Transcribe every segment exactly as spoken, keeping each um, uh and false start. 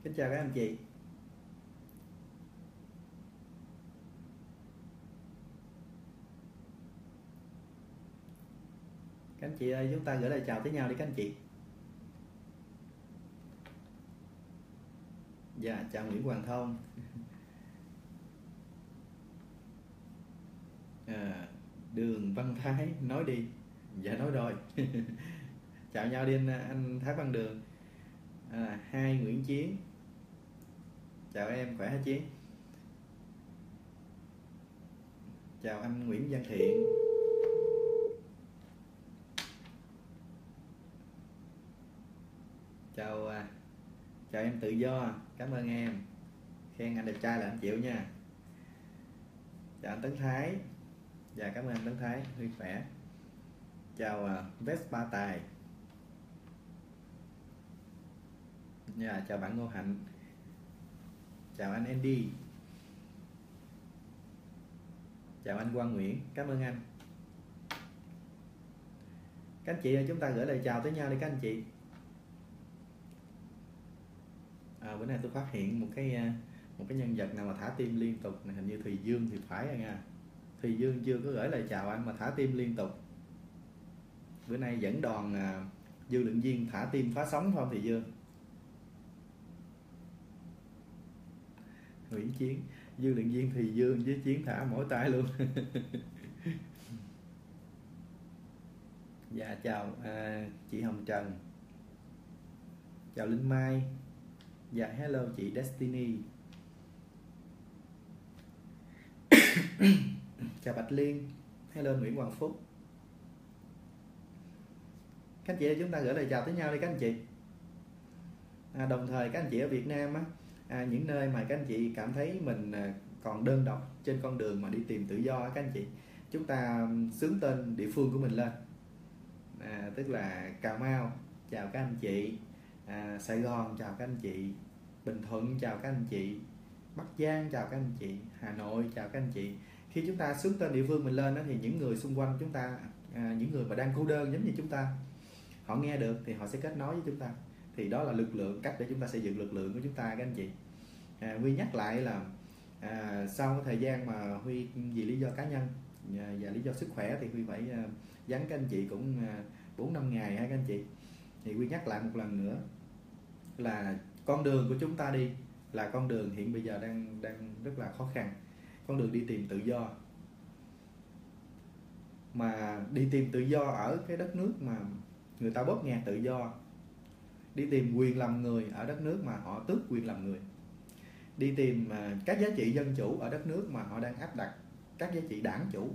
Kính chào các anh chị. Các anh chị ơi, chúng ta gửi lời chào tới nhau đi các anh chị. Dạ, chào Nguyễn Hoàng Thông. À, Đường Văn Thái nói đi. Dạ nói rồi. Chào nhau đi anh, anh Thái Văn Đường. À, hai Nguyễn Chiến. Chào em, khỏe hả Chiến? Chào anh Nguyễn Văn Thiện. Chào à, chào em Tự Do, cảm ơn em. Khen anh đẹp trai là anh chịu nha. Chào anh Tấn Thái. Dạ cảm ơn anh Tấn Thái, vui khỏe. Chào uh, Vespa Tài. Dạ chào bạn Ngô Hạnh. Chào anh Andy. Chào anh Quang Nguyễn, cảm ơn anh. Các anh chị ơi, chúng ta gửi lời chào tới nhau đi các anh chị. À, bữa nay tôi phát hiện một cái một cái nhân vật nào mà thả tim liên tục này, hình như Thùy Dương thì phải rồi nha. Thùy Dương chưa có gửi lời chào anh mà thả tim liên tục. Bữa nay dẫn đoàn à, dư luận viên thả tim phá sóng phải không Thùy Dương? Nguyễn Chiến, dư luận viên Thùy Dương với Chiến thả mỗi tay luôn. Dạ chào à, chị Hồng Trần. Chào Linh Mai. Dạ hello chị Destiny. Chào Bạch Liên. Hello Nguyễn Hoàng Phúc. Các anh chị ơi, chúng ta gửi lời chào tới nhau đi các anh chị. À, đồng thời các anh chị ở Việt Nam á, à, những nơi mà các anh chị cảm thấy mình còn đơn độc trên con đường mà đi tìm tự do các anh chị, chúng ta xướng tên địa phương của mình lên. À, tức là Cà Mau chào các anh chị, à, Sài Gòn chào các anh chị, Bình Thuận chào các anh chị, Bắc Giang chào các anh chị, Hà Nội chào các anh chị. Khi chúng ta xướng tên địa phương mình lên đó, thì những người xung quanh chúng ta, à, những người mà đang cô đơn giống như chúng ta, họ nghe được thì họ sẽ kết nối với chúng ta. Thì đó là lực lượng, cách để chúng ta xây dựng lực lượng của chúng ta các anh chị. à, Huy nhắc lại là à, sau cái thời gian mà Huy vì lý do cá nhân và, và lý do sức khỏe thì Huy phải à, vắng các anh chị cũng bốn năm ngày ha các anh chị. Thì Huy nhắc lại một lần nữa là con đường của chúng ta đi là con đường hiện bây giờ đang đang rất là khó khăn, con đường đi tìm tự do. Mà đi tìm tự do ở cái đất nước mà người ta bóp nghẹt tự do, đi tìm quyền làm người ở đất nước mà họ tước quyền làm người, đi tìm các giá trị dân chủ ở đất nước mà họ đang áp đặt các giá trị đảng chủ.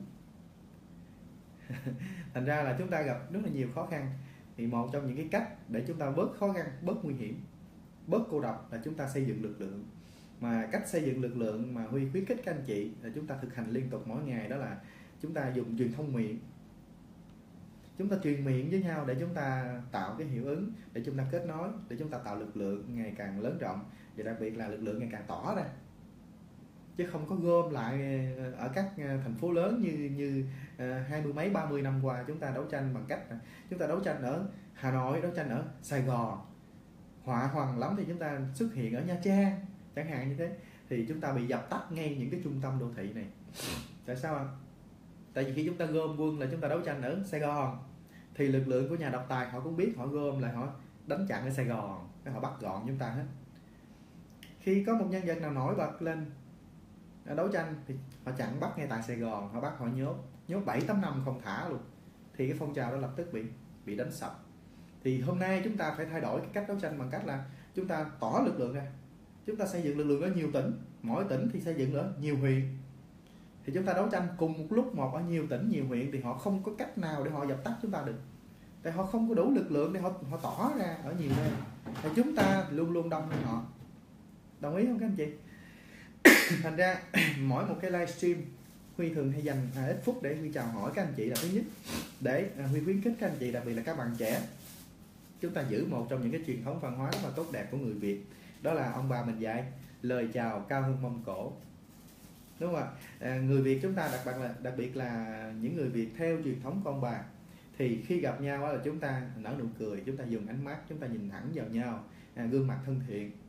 Thành ra là chúng ta gặp rất là nhiều khó khăn. Thì một trong những cái cách để chúng ta bớt khó khăn, bớt nguy hiểm, bớt cô độc là chúng ta xây dựng lực lượng. Mà cách xây dựng lực lượng mà Huy khuyến khích các anh chị là chúng ta thực hành liên tục mỗi ngày, đó là chúng ta dùng truyền thông miệng. Chúng ta truyền miệng với nhau để chúng ta tạo cái hiệu ứng, để chúng ta kết nối, để chúng ta tạo lực lượng ngày càng lớn rộng, và đặc biệt là lực lượng ngày càng tỏ ra, chứ không có gom lại ở các thành phố lớn như như hai mươi mấy ba mươi năm qua chúng ta đấu tranh bằng cách chúng ta đấu tranh ở Hà Nội, đấu tranh ở Sài Gòn, họa hoằng lắm thì chúng ta xuất hiện ở Nha Trang chẳng hạn như thế, thì chúng ta bị dập tắt ngay những cái trung tâm đô thị này. Tại sao ạ? Tại vì khi chúng ta gom quân là chúng ta đấu tranh ở Sài Gòn, thì lực lượng của nhà độc tài họ cũng biết, họ gom lại họ đánh chặn ở Sài Gòn, họ bắt gọn chúng ta hết. Khi có một nhân vật nào nổi bật lên đấu tranh thì họ chặn bắt ngay tại Sài Gòn, họ bắt họ nhốt nhốt bảy tám năm không thả luôn, thì cái phong trào đó lập tức bị bị đánh sập. Thì hôm nay chúng ta phải thay đổi cái cách đấu tranh bằng cách là chúng ta tỏ lực lượng ra, chúng ta xây dựng lực lượng ở nhiều tỉnh, mỗi tỉnh thì xây dựng ở nhiều huyện, thì chúng ta đấu tranh cùng một lúc một ở nhiều tỉnh nhiều huyện, thì họ không có cách nào để họ dập tắt chúng ta được, tại họ không có đủ lực lượng để họ họ tỏ ra ở nhiều nơi, thì chúng ta luôn luôn đông hơn họ. Đồng ý không các anh chị? Thành ra mỗi một cái livestream Huy thường hay dành à, ít phút để Huy chào hỏi các anh chị là thứ nhất, để à, Huy khuyến khích các anh chị, đặc biệt là các bạn trẻ, chúng ta giữ một trong những cái truyền thống văn hóa rất là tốt đẹp của người Việt, đó là ông bà mình dạy lời chào cao hơn mâm cổ, đúng không ạ? À, người Việt chúng ta đặc biệt là đặc biệt là những người Việt theo truyền thống của ông bà, thì khi gặp nhau là chúng ta nở nụ cười, chúng ta dùng ánh mắt, chúng ta nhìn thẳng vào nhau, à, gương mặt thân thiện,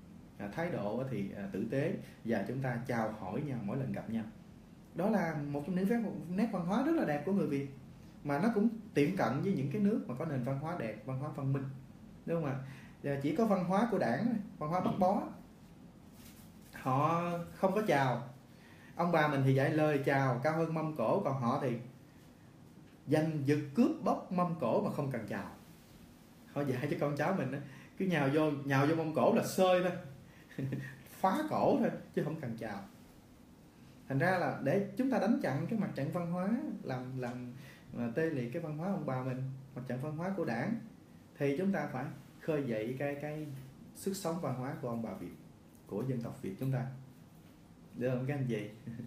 à, thái độ thì à, tử tế, và chúng ta chào hỏi nhau mỗi lần gặp nhau. Đó là một trong những nét, nét văn hóa rất là đẹp của người Việt, mà nó cũng tiệm cận với những cái nước mà có nền văn hóa đẹp, văn hóa văn minh, đúng không ạ? Và chỉ có văn hóa của Đảng, văn hóa Bắc Bó, họ không có chào. Ông bà mình thì dạy lời chào cao hơn mâm cổ, còn họ thì giành giật cướp bóc mâm cổ mà không cần chào. Họ dạy cho con cháu mình đó, cứ nhào vô nhào vô mâm cổ là xơi thôi phá cổ thôi chứ không cần chào. Thành ra là để chúng ta đánh chặn cái mặt trận văn hóa, làm làm tê liệt cái văn hóa ông bà mình, mặt trận văn hóa của Đảng, thì chúng ta phải khơi dậy cái cái sức sống văn hóa của ông bà Việt, của dân tộc Việt chúng ta, được không các anh chị?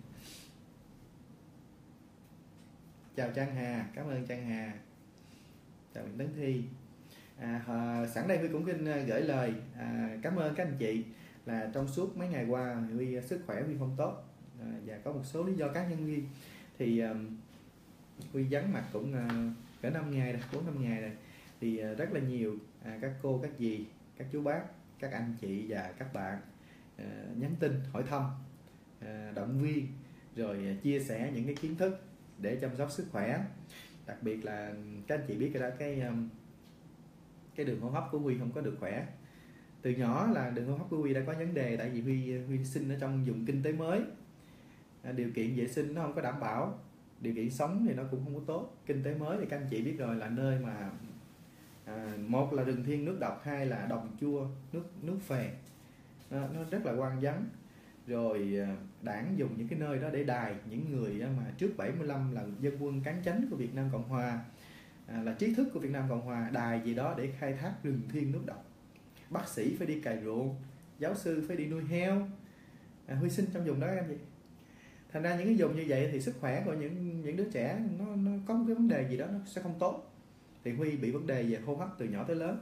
Chào Trang Hà, cảm ơn Trang Hà. Chào Nguyễn Tấn Thi. À, à, sẵn đây Huy cũng xin gửi lời à, cảm ơn các anh chị là trong suốt mấy ngày qua Huy sức khỏe Huy không tốt, à, và có một số lý do cá nhân Huy thì um, Huy vắng mặt cũng uh, cỡ năm ngày rồi, bốn năm ngày rồi, thì uh, rất là nhiều à, các cô, các dì, các chú bác, các anh chị và các bạn uh, nhắn tin hỏi thăm, uh, động viên, rồi uh, chia sẻ những cái kiến thức để chăm sóc sức khỏe. Đặc biệt là các anh chị biết cái đó, cái um, cái đường hô hấp của Huy không có được khỏe. Từ nhỏ là đường hô hấp của Huy đã có vấn đề, tại vì Huy Huy sinh ở trong vùng kinh tế mới, à, điều kiện vệ sinh nó không có đảm bảo, điều kiện sống thì nó cũng không có tốt. Kinh tế mới thì các anh chị biết rồi, là nơi mà à, một là rừng thiên nước độc, hai là đồng chua, nước nước phèn, nó, nó rất là hoang vắng. Rồi Đảng dùng những cái nơi đó để đài những người mà trước bảy mươi lăm là dân quân cán chánh của Việt Nam Cộng Hòa, à, là trí thức của Việt Nam Cộng Hòa, đài gì đó để khai thác rừng thiên nước độc. Bác sĩ phải đi cày ruộng, giáo sư phải đi nuôi heo, à, Huy sinh trong vùng đó anh chị. Thành ra những cái vùng như vậy thì sức khỏe của những những đứa trẻ nó, nó có một cái vấn đề gì đó nó sẽ không tốt. Thì Huy bị vấn đề về hô hấp từ nhỏ tới lớn.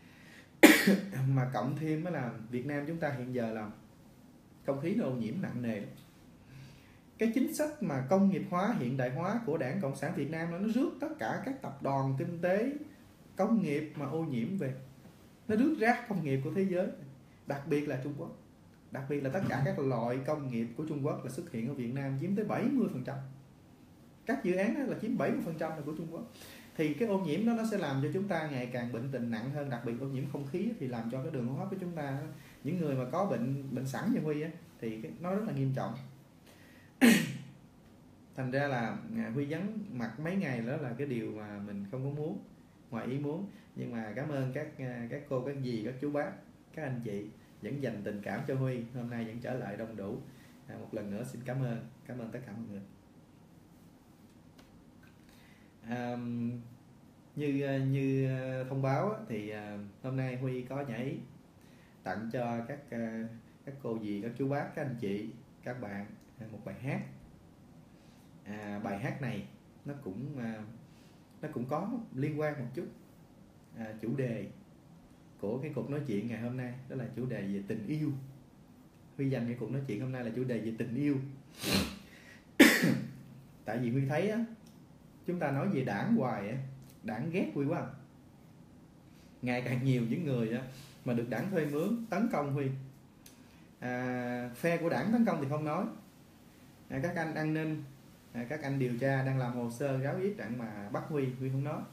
Mà cộng thêm đó là Việt Nam chúng ta hiện giờ là không khí nó ô nhiễm nặng nề. Cái chính sách mà công nghiệp hóa, hiện đại hóa của Đảng Cộng sản Việt Nam nó rước tất cả các tập đoàn kinh tế công nghiệp mà ô nhiễm về, nó rước rác công nghiệp của thế giới, đặc biệt là Trung Quốc. Đặc biệt là tất cả các loại công nghiệp của Trung Quốc là xuất hiện ở Việt Nam chiếm tới bảy mươi phần trăm. Các dự án đó là chiếm bảy mươi phần trăm là của Trung Quốc. Thì cái ô nhiễm đó nó sẽ làm cho chúng ta ngày càng bệnh tình nặng hơn. Đặc biệt ô nhiễm không khí thì làm cho cái đường hô hấp của chúng ta, những người mà có bệnh bệnh sẵn như Huy á, thì nó rất là nghiêm trọng. Thành ra là Huy vắng mặt mấy ngày đó là cái điều mà mình không có muốn, ngoài ý muốn. Nhưng mà cảm ơn các các cô, các dì, các chú bác, các anh chị vẫn dành tình cảm cho Huy, hôm nay vẫn trở lại đông đủ. À, một lần nữa xin cảm ơn, cảm ơn tất cả mọi người. À, như như thông báo thì hôm nay Huy có nhảy tặng cho các các cô dì, các chú bác, các anh chị, các bạn một bài hát. À, bài hát này nó cũng nó cũng có liên quan một chút à, chủ đề của cái cuộc nói chuyện ngày hôm nay, đó là chủ đề về tình yêu. Huy dành cái cuộc nói chuyện hôm nay là chủ đề về tình yêu. Tại vì Huy thấy á, chúng ta nói về Đảng hoài á, Đảng ghét Huy quá. Ngày càng nhiều những người á, mà được Đảng thuê mướn tấn công Huy. À, phe của Đảng tấn công thì không nói. À, các anh an ninh, à, các anh điều tra đang làm hồ sơ gáo giết Đảng mà bắt Huy, Huy không nói.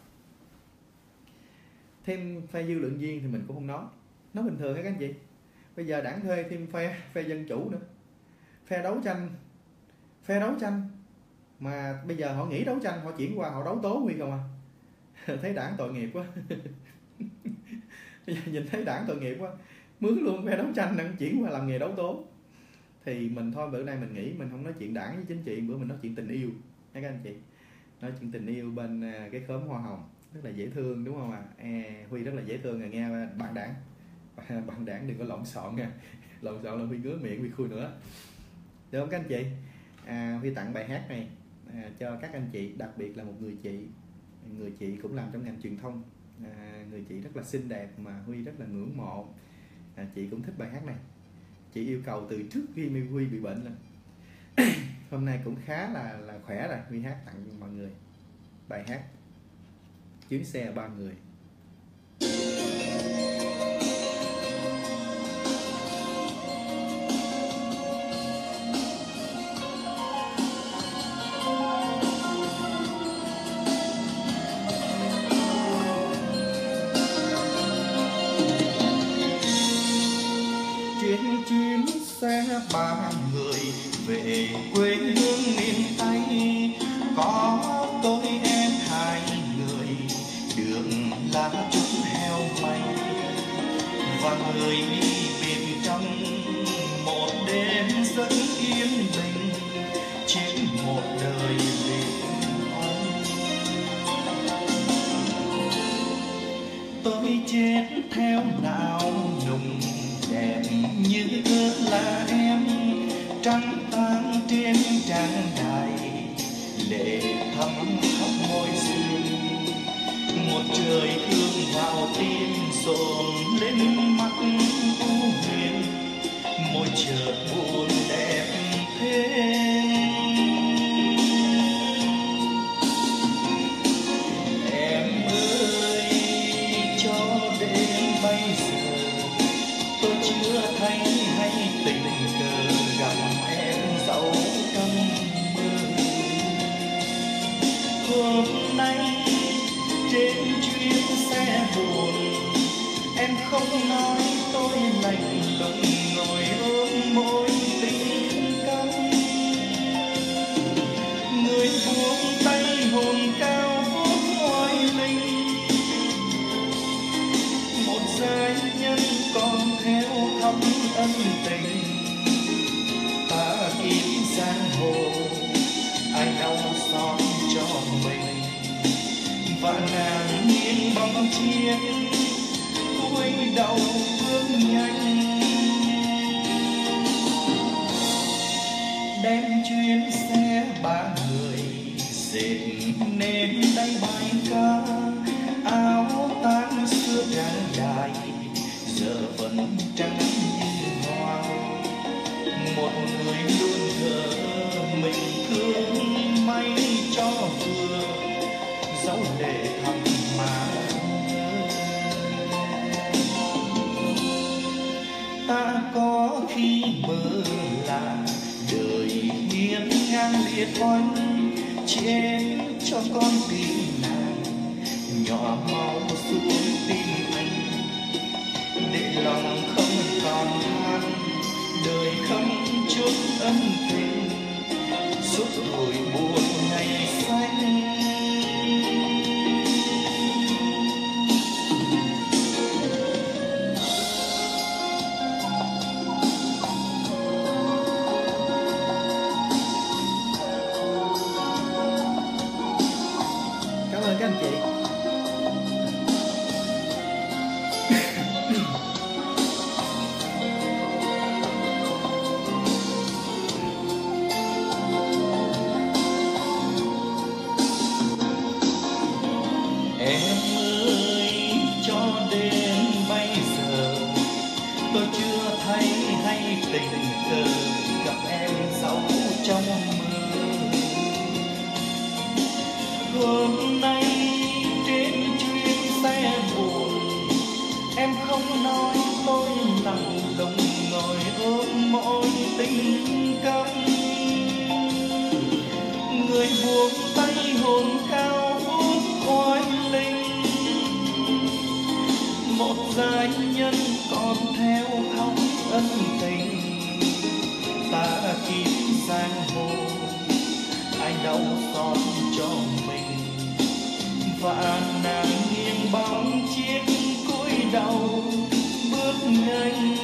Thêm phe dư luận viên thì mình cũng không nói. Nó bình thường các anh chị. Bây giờ Đảng thuê thêm phe phe dân chủ nữa, phe đấu tranh, phe đấu tranh mà bây giờ họ nghỉ đấu tranh, họ chuyển qua họ đấu tố Huy không à. Thấy Đảng tội nghiệp quá. Nhìn thấy Đảng tội nghiệp quá, mướn luôn phe đấu tranh đang chuyển qua làm nghề đấu tố. Thì mình thôi, bữa nay mình nghĩ mình không nói chuyện Đảng với chính trị, bữa mình nói chuyện tình yêu các anh chị. Nói chuyện tình yêu bên cái khóm hoa hồng rất là dễ thương, đúng không ạ? À? À, Huy rất là dễ thương rồi nghe bạn Đảng. Bạn Đảng đừng có lộn xộn nha, lộn xộn là Huy ngứa miệng, Huy khui nữa, được không các anh chị? À, Huy tặng bài hát này à, cho các anh chị, đặc biệt là một người chị, người chị cũng làm trong ngành truyền thông, à, người chị rất là xinh đẹp mà Huy rất là ngưỡng mộ. À, chị cũng thích bài hát này, chị yêu cầu từ trước khi Huy bị bệnh lên. Hôm nay cũng khá là là khỏe rồi, Huy hát tặng mọi người bài hát Chuyến xe ba người. ba người về quê hương miền Tây. Có tôi em hai người, đường lá trúc heo may, và người đi bên trong một đêm rất yên bình trên một đời bình an. Tôi chết theo nào nùng đẹp như là em, trăng tang trên tràng đài, lệ thắm khắp môi xương. Một trời thương vào tim dồn lên mắt u huyền, môi chợt buồn đẹp thế. Em ơi, cho đến bây giờ tôi chưa thấy hay tình cờ gặp em dẫu trong mơ. Hôm nay trên chuyến xe buồn, em không nói tôi lạnh lùng ngồi ôm môi tình căm. Người buông tay hồn cao vút oai linh, một giai nhân còn theo thắm ân tình. Ta kiếm giang hồ ai đau xót cho mình, và nàng nghiêng bóng chiếc cúi đầu bước nhanh. Đem chuyến xe ba người dệt nên đây bài ca, áo tang xưa tràng đài giờ vẫn trắng như hoa. Một người luôn thở mình thương may cho vừa, dẫu lệ thầm mà ta có khi mơ là đời hiên ngang liệt oanh, chết cho con tim nàng nhỏ máu xuống tim anh. Để lòng không còn than, đời không chút ân tình, suốt tuổi buồn ngày xanh. Cảm ơn các anh chị. Em ơi, cho đến bây giờ tôi chưa thấy hay tình cờ gặp em dẫu trong mơ. Hôm nay trên chuyến xe buồn, em không nói tôi lặng lùng ngồi ôm môi tình căm. Người buông tay hồn cao vút oai linh, một giai nhân còn theo thắm ân tình. Ta kiếm giang hồ ai đau xót cho mình, và nàng nghiêng bóng chiếc cúi đầu bước nhanh.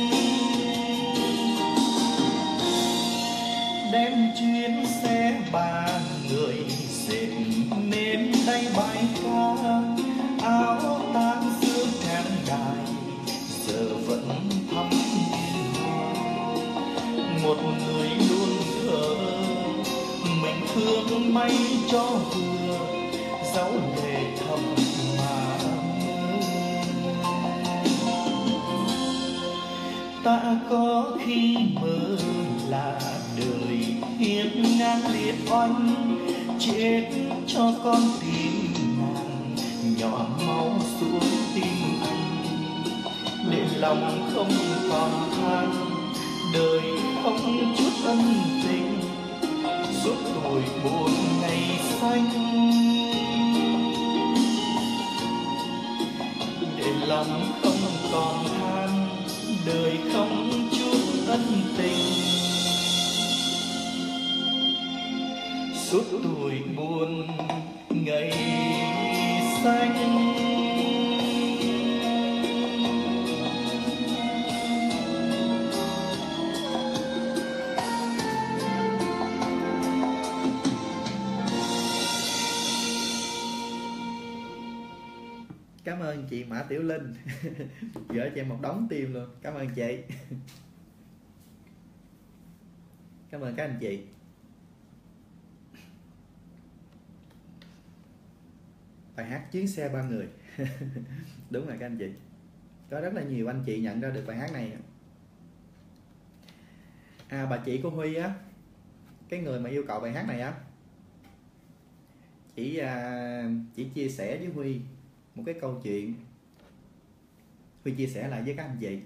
Đem chuyến xe ba người dệt nên đây bài ca, áo tang xưa tràng đài giờ vẫn thắm như hoa. Một người luôn thở mình thương may cho vừa, dẫu lệ thầm mà mơ. Ta có khi mơ là đời hiên ngang liệt oanh, chết cho con tim nàng nhỏ máu xuống tim anh. Để lòng không còn than, đời không chút ân tình, suốt tuổi buồn ngày xanh. Để lòng không còn than, đời không chút ân tình. suốt tuổi buồn ngày xanh. Cảm ơn chị Mã Tiểu Linh gửi cho em một đống tim luôn, cảm ơn chị. Cảm ơn các anh chị. Bài hát Chuyến xe ba người đúng rồi các anh chị, có rất là nhiều anh chị nhận ra được bài hát này. À, bà chị của Huy á, cái người mà yêu cầu bài hát này á, chỉ à, chỉ chia sẻ với Huy một cái câu chuyện. Huy chia sẻ lại với các anh chị.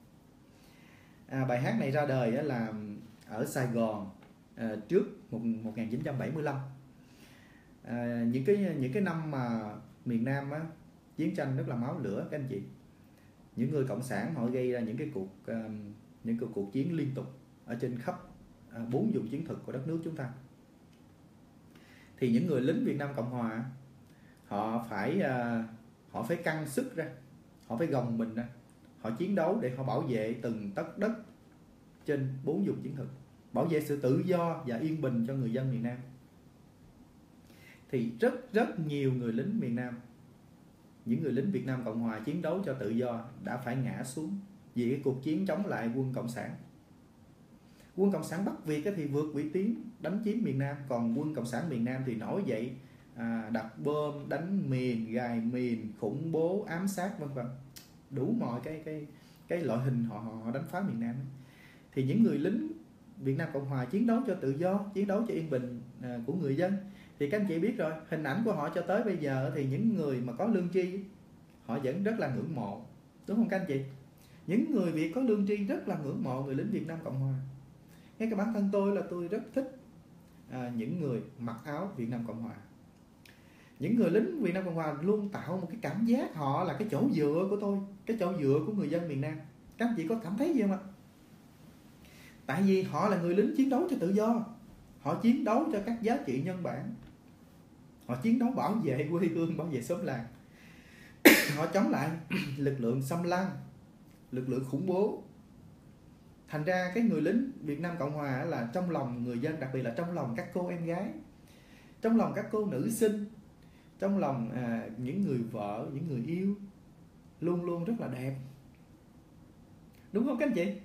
À, bài hát này ra đời là ở Sài Gòn à, trước một nghìn chín trăm bảy mươi lăm. À, những cái những cái năm mà miền Nam á, chiến tranh rất là máu lửa các anh chị. Những người cộng sản họ gây ra những cái cuộc uh, những cuộc cuộc chiến liên tục ở trên khắp uh, bốn vùng chiến thực của đất nước chúng ta. Thì những người lính Việt Nam Cộng Hòa họ phải uh, họ phải căng sức ra, họ phải gồng mình ra, họ chiến đấu để họ bảo vệ từng tấc đất trên bốn vùng chiến thực, bảo vệ sự tự do và yên bình cho người dân miền Nam. Thì rất rất nhiều người lính miền Nam, những người lính Việt Nam Cộng Hòa chiến đấu cho tự do đã phải ngã xuống vì cái cuộc chiến chống lại quân Cộng sản. Quân Cộng sản Bắc Việt thì vượt vĩ tuyến đánh chiếm miền Nam, còn quân Cộng sản miền Nam thì nổi dậy à, đặt bom, đánh mìn, gài mìn, khủng bố, ám sát vân vân, đủ mọi cái cái cái loại hình họ họ đánh phá miền Nam. Thì những người lính Việt Nam Cộng Hòa chiến đấu cho tự do, chiến đấu cho yên bình à, của người dân. Thì các anh chị biết rồi, hình ảnh của họ cho tới bây giờ thì những người mà có lương tri họ vẫn rất là ngưỡng mộ, đúng không các anh chị? Những người Việt có lương tri rất là ngưỡng mộ người lính Việt Nam Cộng Hòa. Ngay cả bản thân tôi là tôi rất thích à, những người mặc áo Việt Nam Cộng Hòa. Những người lính Việt Nam Cộng Hòa luôn tạo một cái cảm giác họ là cái chỗ dựa của tôi, cái chỗ dựa của người dân miền Nam. Các anh chị có cảm thấy gì không ạ? Tại vì họ là người lính chiến đấu cho tự do, họ chiến đấu cho các giá trị nhân bản, họ chiến đấu bảo vệ quê hương, bảo vệ xóm làng. Họ chống lại lực lượng xâm lăng, lực lượng khủng bố. Thành ra cái người lính Việt Nam Cộng Hòa là trong lòng người dân, đặc biệt là trong lòng các cô em gái, trong lòng các cô nữ sinh, trong lòng à, những người vợ, những người yêu, luôn luôn rất là đẹp, đúng không các anh chị?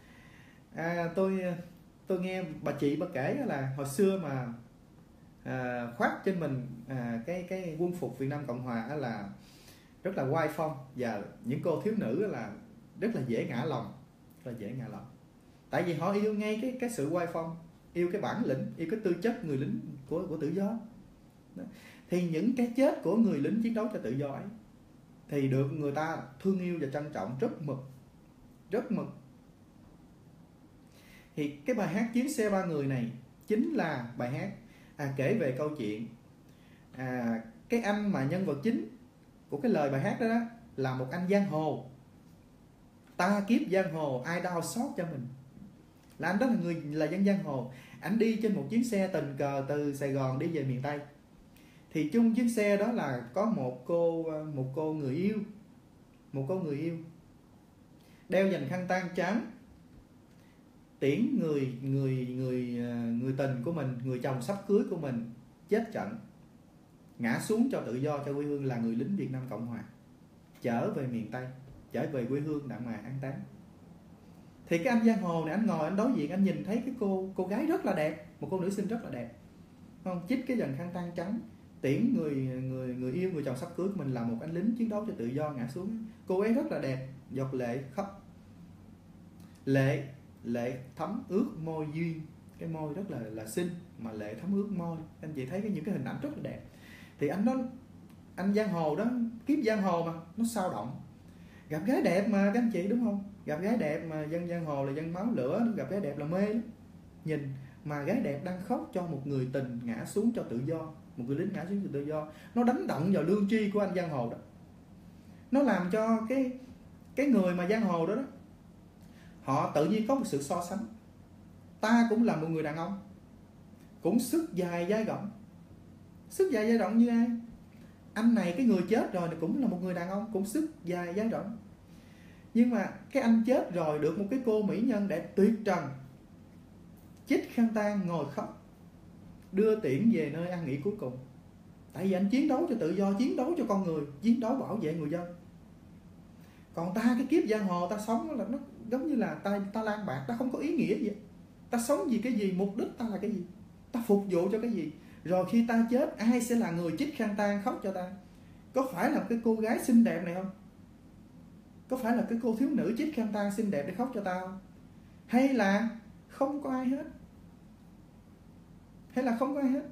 À, tôi tôi nghe bà chị bà kể là hồi xưa mà à, khoác trên mình à, cái cái quân phục Việt Nam Cộng Hòa là rất là oai phong, và những cô thiếu nữ là rất là dễ ngã lòng, rất là dễ ngã lòng. Tại vì họ yêu ngay cái cái sự oai phong, yêu cái bản lĩnh, yêu cái tư chất người lính của của tự do. Đó. Thì những cái chết của người lính chiến đấu cho tự do ấy thì được người ta thương yêu và trân trọng rất mực, rất mực. Thì cái bài hát Chuyến xe ba người này chính là bài hát à, kể về câu chuyện à, cái anh mà nhân vật chính của cái lời bài hát đó, đó là một anh giang hồ. Ta kiếp giang hồ ai đau xót cho mình, là anh đó là người là dân giang hồ. Anh đi trên một chuyến xe tình cờ từ Sài Gòn đi về miền Tây. Thì chung chuyến xe đó là có một cô một cô người yêu, một cô người yêu đeo dành khăn tang trắng tiễn người người người người tình của mình, người chồng sắp cưới của mình chết trận, ngã xuống cho tự do, cho quê hương, là người lính Việt Nam Cộng Hòa, trở về miền Tây, trở về quê hương đặng mà an táng. Thì cái anh giang hồ này, anh ngồi anh đối diện, anh nhìn thấy cái cô cô gái rất là đẹp, một cô nữ sinh rất là đẹp, không, chích cái dần khăn tang trắng tiễn người người người yêu, người chồng sắp cưới của mình là một anh lính chiến đấu cho tự do ngã xuống. Cô ấy rất là đẹp, giọt lệ khóc, lệ lệ thấm ướt môi duyên, cái môi rất là là xinh mà lệ thấm ướt môi. Anh chị thấy cái những cái hình ảnh rất là đẹp. Thì anh đó, anh giang hồ đó, kiếp giang hồ mà nó sao động, gặp gái đẹp mà các anh chị, đúng không? Gặp gái đẹp mà, dân giang hồ là dân máu lửa, gặp gái đẹp là mê lắm. Nhìn mà gái đẹp đang khóc cho một người tình ngã xuống cho tự do, một người lính ngã xuống cho tự do, nó đánh động vào lương tri của anh giang hồ đó. Nó làm cho cái cái người mà giang hồ đó đó, họ tự nhiên có một sự so sánh. Ta cũng là một người đàn ông, cũng sức dài dai rộng. Sức dài dai rộng như ai? Anh này, cái người chết rồi cũng là một người đàn ông, cũng sức dài dai rộng. Nhưng mà cái anh chết rồi được một cái cô mỹ nhân đẹp tuyệt trần chích khăn tang ngồi khóc, đưa tiễn về nơi an nghỉ cuối cùng. Tại vì anh chiến đấu cho tự do, chiến đấu cho con người, chiến đấu bảo vệ người dân. Còn ta, cái kiếp giang hồ ta sống là nó giống như là ta, ta lang bạc, ta không có ý nghĩa gì. Ta sống vì cái gì, mục đích ta là cái gì, ta phục vụ cho cái gì. Rồi khi ta chết, ai sẽ là người chích khăn tang khóc cho ta? Có phải là cái cô gái xinh đẹp này không? Có phải là cái cô thiếu nữ chích khăn tang xinh đẹp để khóc cho ta không? Hay là không có ai hết? Hay là không có ai hết?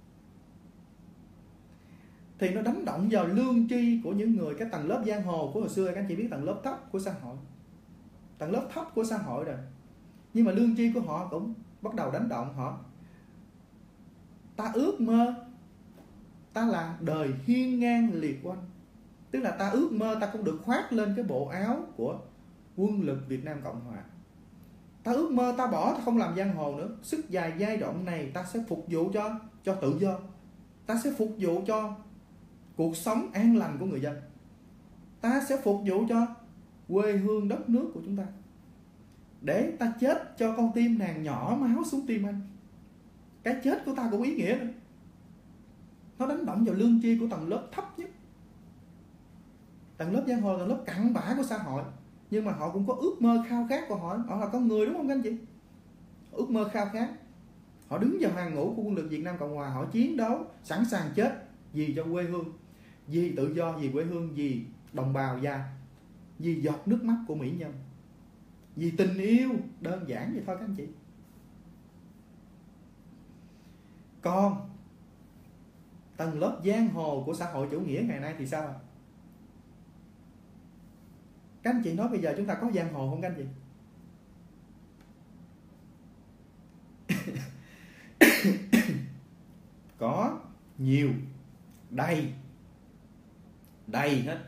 Thì nó đánh động vào lương tri của những người, cái tầng lớp giang hồ của hồi xưa. Các anh chị biết tầng lớp thấp của xã hội, tầng lớp thấp của xã hội rồi, nhưng mà lương tri của họ cũng bắt đầu đánh động họ. Ta ước mơ ta là đời hiên ngang liệt oanh, tức là ta ước mơ ta cũng được khoác lên cái bộ áo của quân lực Việt Nam Cộng Hòa. Ta ước mơ ta bỏ, ta không làm giang hồ nữa. Sức dài dai rộng này ta sẽ phục vụ cho cho tự do, ta sẽ phục vụ cho cuộc sống an lành của người dân, ta sẽ phục vụ cho quê hương đất nước của chúng ta. Để ta chết cho con tim nàng nhỏ máu xuống tim anh. Cái chết của ta cũng ý nghĩa nữa. Nó đánh động vào lương tri của tầng lớp thấp nhất, tầng lớp giang hồ, tầng lớp cặn bã của xã hội. Nhưng mà họ cũng có ước mơ khao khát của họ. Họ là con người, đúng không các anh chị? Ước mơ khao khát. Họ đứng vào hàng ngũ của quân lực Việt Nam Cộng Hòa, họ chiến đấu sẵn sàng chết vì cho quê hương, vì tự do, vì quê hương, vì đồng bào da, vì giọt nước mắt của mỹ nhân, vì tình yêu. Đơn giản vậy thôi các anh chị. Còn tầng lớp giang hồ của xã hội chủ nghĩa ngày nay thì sao? Các anh chị nói bây giờ chúng ta có giang hồ không các anh chị? Có, nhiều, đầy, đầy hết.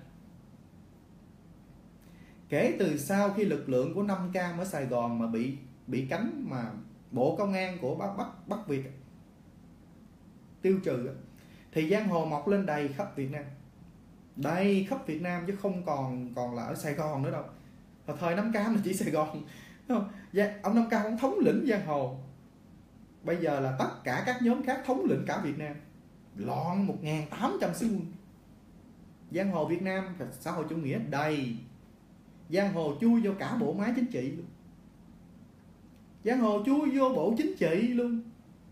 Kể từ sau khi lực lượng của Nam Cam ở Sài Gòn mà bị bị cánh, mà bộ công an của Bắc Bắc Bắc Việt tiêu trừ, thì giang hồ mọc lên đầy khắp Việt Nam, đầy khắp Việt Nam, chứ không còn còn là ở Sài Gòn nữa đâu. Hồi thời Nam Cam là chỉ Sài Gòn, đúng không? Ông Nam Cam ông thống lĩnh giang hồ. Bây giờ là tất cả các nhóm khác thống lĩnh cả Việt Nam, loạn một nghìn tám trăm sư quân. Giang hồ Việt Nam xã hội chủ nghĩa đầy, giang hồ chui vô cả bộ máy chính trị luôn, giang hồ chui vô bộ chính trị luôn,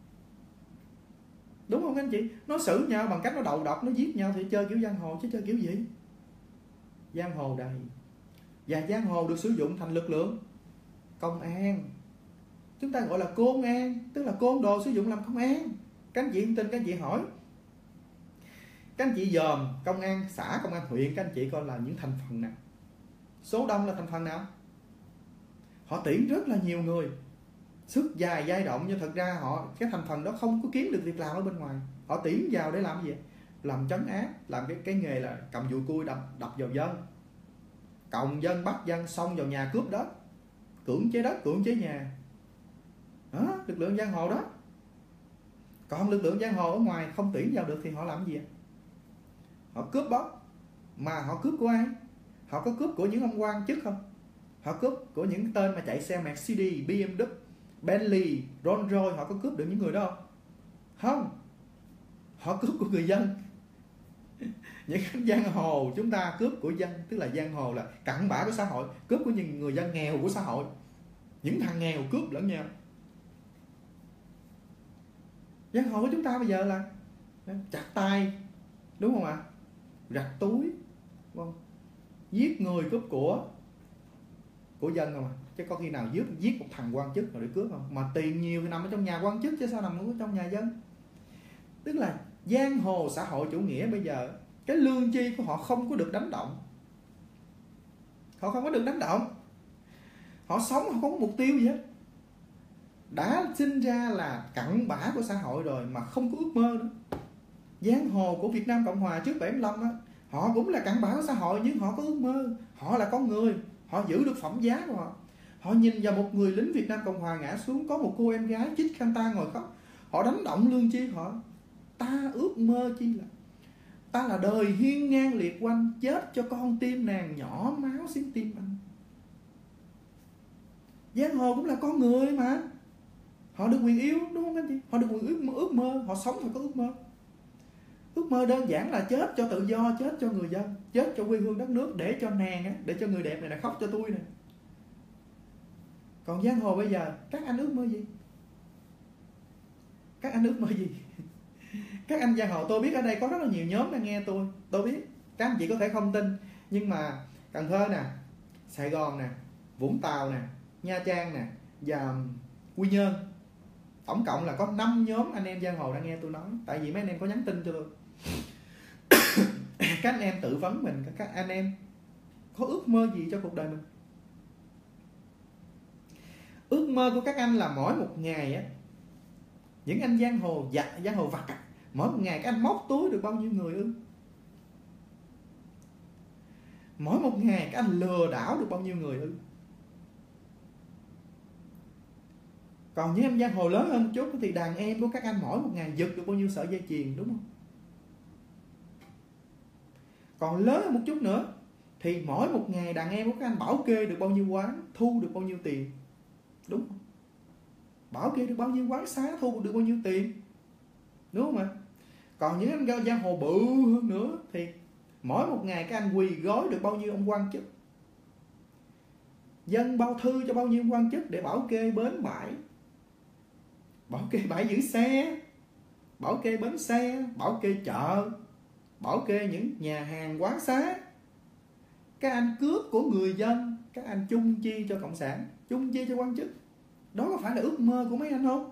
đúng không các anh chị? Nó xử nhau bằng cách nó đầu độc, nó giết nhau thì chơi kiểu giang hồ, chứ chơi kiểu gì? Giang hồ đầy. Và giang hồ được sử dụng thành lực lượng công an. Chúng ta gọi là côn an, tức là côn đồ sử dụng làm công an. Các anh chị không tin, các anh chị hỏi, các anh chị dòm công an xã, công an huyện, các anh chị coi là những thành phần nào, số đông là thành phần nào. Họ tuyển rất là nhiều người, sức dài dai động, nhưng thật ra họ, cái thành phần đó không có kiếm được việc làm ở bên ngoài. Họ tuyển vào để làm gì? Làm trấn áp, làm cái cái nghề là cầm dùi cui đập đập vào dân, còng dân, bắt dân, xông vào nhà cướp đất, cưỡng chế đất, cưỡng chế nhà. Đó, lực lượng giang hồ đó. Còn lực lượng giang hồ ở ngoài không tuyển vào được thì họ làm gì? Họ cướp bóc. Mà họ cướp của ai? Họ có cướp của những ông quan chức không? Họ cướp của những tên mà chạy xe Mercedes, bê em vê, Bentley, Rolls Royce. Họ có cướp được những người đó không? Không. Họ cướp của người dân. Những giang hồ chúng ta cướp của dân, tức là giang hồ là cặn bã của xã hội, cướp của những người dân nghèo của xã hội. Những thằng nghèo cướp lẫn nhau. Giang hồ của chúng ta bây giờ là chặt tay, đúng không ạ? Rạch túi, đúng không? Giết người cướp của của dân không à? Chứ có khi nào giết giết một thằng quan chức rồi để cướp không? Mà tiền nhiều thì nằm ở trong nhà quan chức chứ sao nằm ở trong nhà dân? Tức là giang hồ xã hội chủ nghĩa bây giờ cái lương tri của họ không có được đánh động. Họ không có được đánh động. Họ sống họ không có mục tiêu gì hết. Đã sinh ra là cặn bã của xã hội rồi mà không có ước mơ nữa. Giang hồ của Việt Nam Cộng Hòa trước bảy mươi lăm á, họ cũng là cặn bã của xã hội nhưng họ có ước mơ. Họ là con người, họ giữ được phẩm giá của họ. Họ nhìn vào một người lính Việt Nam Cộng Hòa ngã xuống, có một cô em gái chích khăn tang ngồi khóc. họ đánh động lương chi họ. Ta ước mơ chi là ta là đời hiên ngang liệt quanh, chết cho con tim nàng nhỏ máu xíu tim anh. Giang hồ cũng là con người mà, họ được quyền yêu, đúng không anh chị? Họ được quyền ước mơ, ước mơ, họ sống phải có ước mơ. Ước mơ đơn giản là chết cho tự do, chết cho người dân, chết cho quê hương đất nước, để cho nàng á, để cho người đẹp này là khóc cho tôi nè. Còn giang hồ bây giờ các anh ước mơ gì? Các anh ước mơ gì? Các anh giang hồ, tôi biết ở đây có rất là nhiều nhóm đang nghe tôi, tôi biết các anh chị có thể không tin, nhưng mà Cần Thơ nè, Sài Gòn nè, Vũng Tàu nè, Nha Trang nè và Quy Nhơn, tổng cộng là có năm nhóm anh em giang hồ đang nghe tôi nói. Tại vì mấy anh em có nhắn tin cho tôi. Các anh em tự vấn mình, các anh em có ước mơ gì cho cuộc đời mình? Ước mơ của các anh là mỗi một ngày á, những anh giang hồ dạ, giang hồ vặt á, mỗi một ngày các anh móc túi được bao nhiêu người ư? Mỗi một ngày các anh lừa đảo được bao nhiêu người ư? Còn những anh giang hồ lớn hơn một chút thì đàn em của các anh mỗi một ngày giật được bao nhiêu sợi dây chuyền, đúng không? Còn lớn hơn một chút nữa thì mỗi một ngày đàn em của các anh bảo kê được bao nhiêu quán, thu được bao nhiêu tiền, đúng không? Bảo kê được bao nhiêu quán xá, thu được bao nhiêu tiền, đúng không ạ? Còn những anh giang hồ bự hơn nữa thì mỗi một ngày các anh quỳ gói được bao nhiêu ông quan chức, dân bao thư cho bao nhiêu quan chức để bảo kê bến bãi, bảo kê bãi giữ xe, bảo kê bến xe, bảo kê chợ, bảo kê những nhà hàng quán xá. Các anh cướp của người dân, các anh chung chi cho cộng sản, chung chi cho quan chức. Đó có phải là ước mơ của mấy anh không?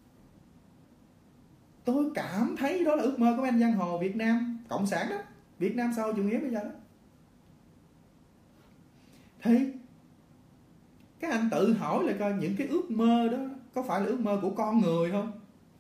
Tôi cảm thấy đó là ước mơ của mấy anh giang hồ Việt Nam cộng sản đó, Việt Nam xã hội chủ nghĩa bây giờ đó. Thì các anh tự hỏi lại coi, những cái ước mơ đó có phải là ước mơ của con người không?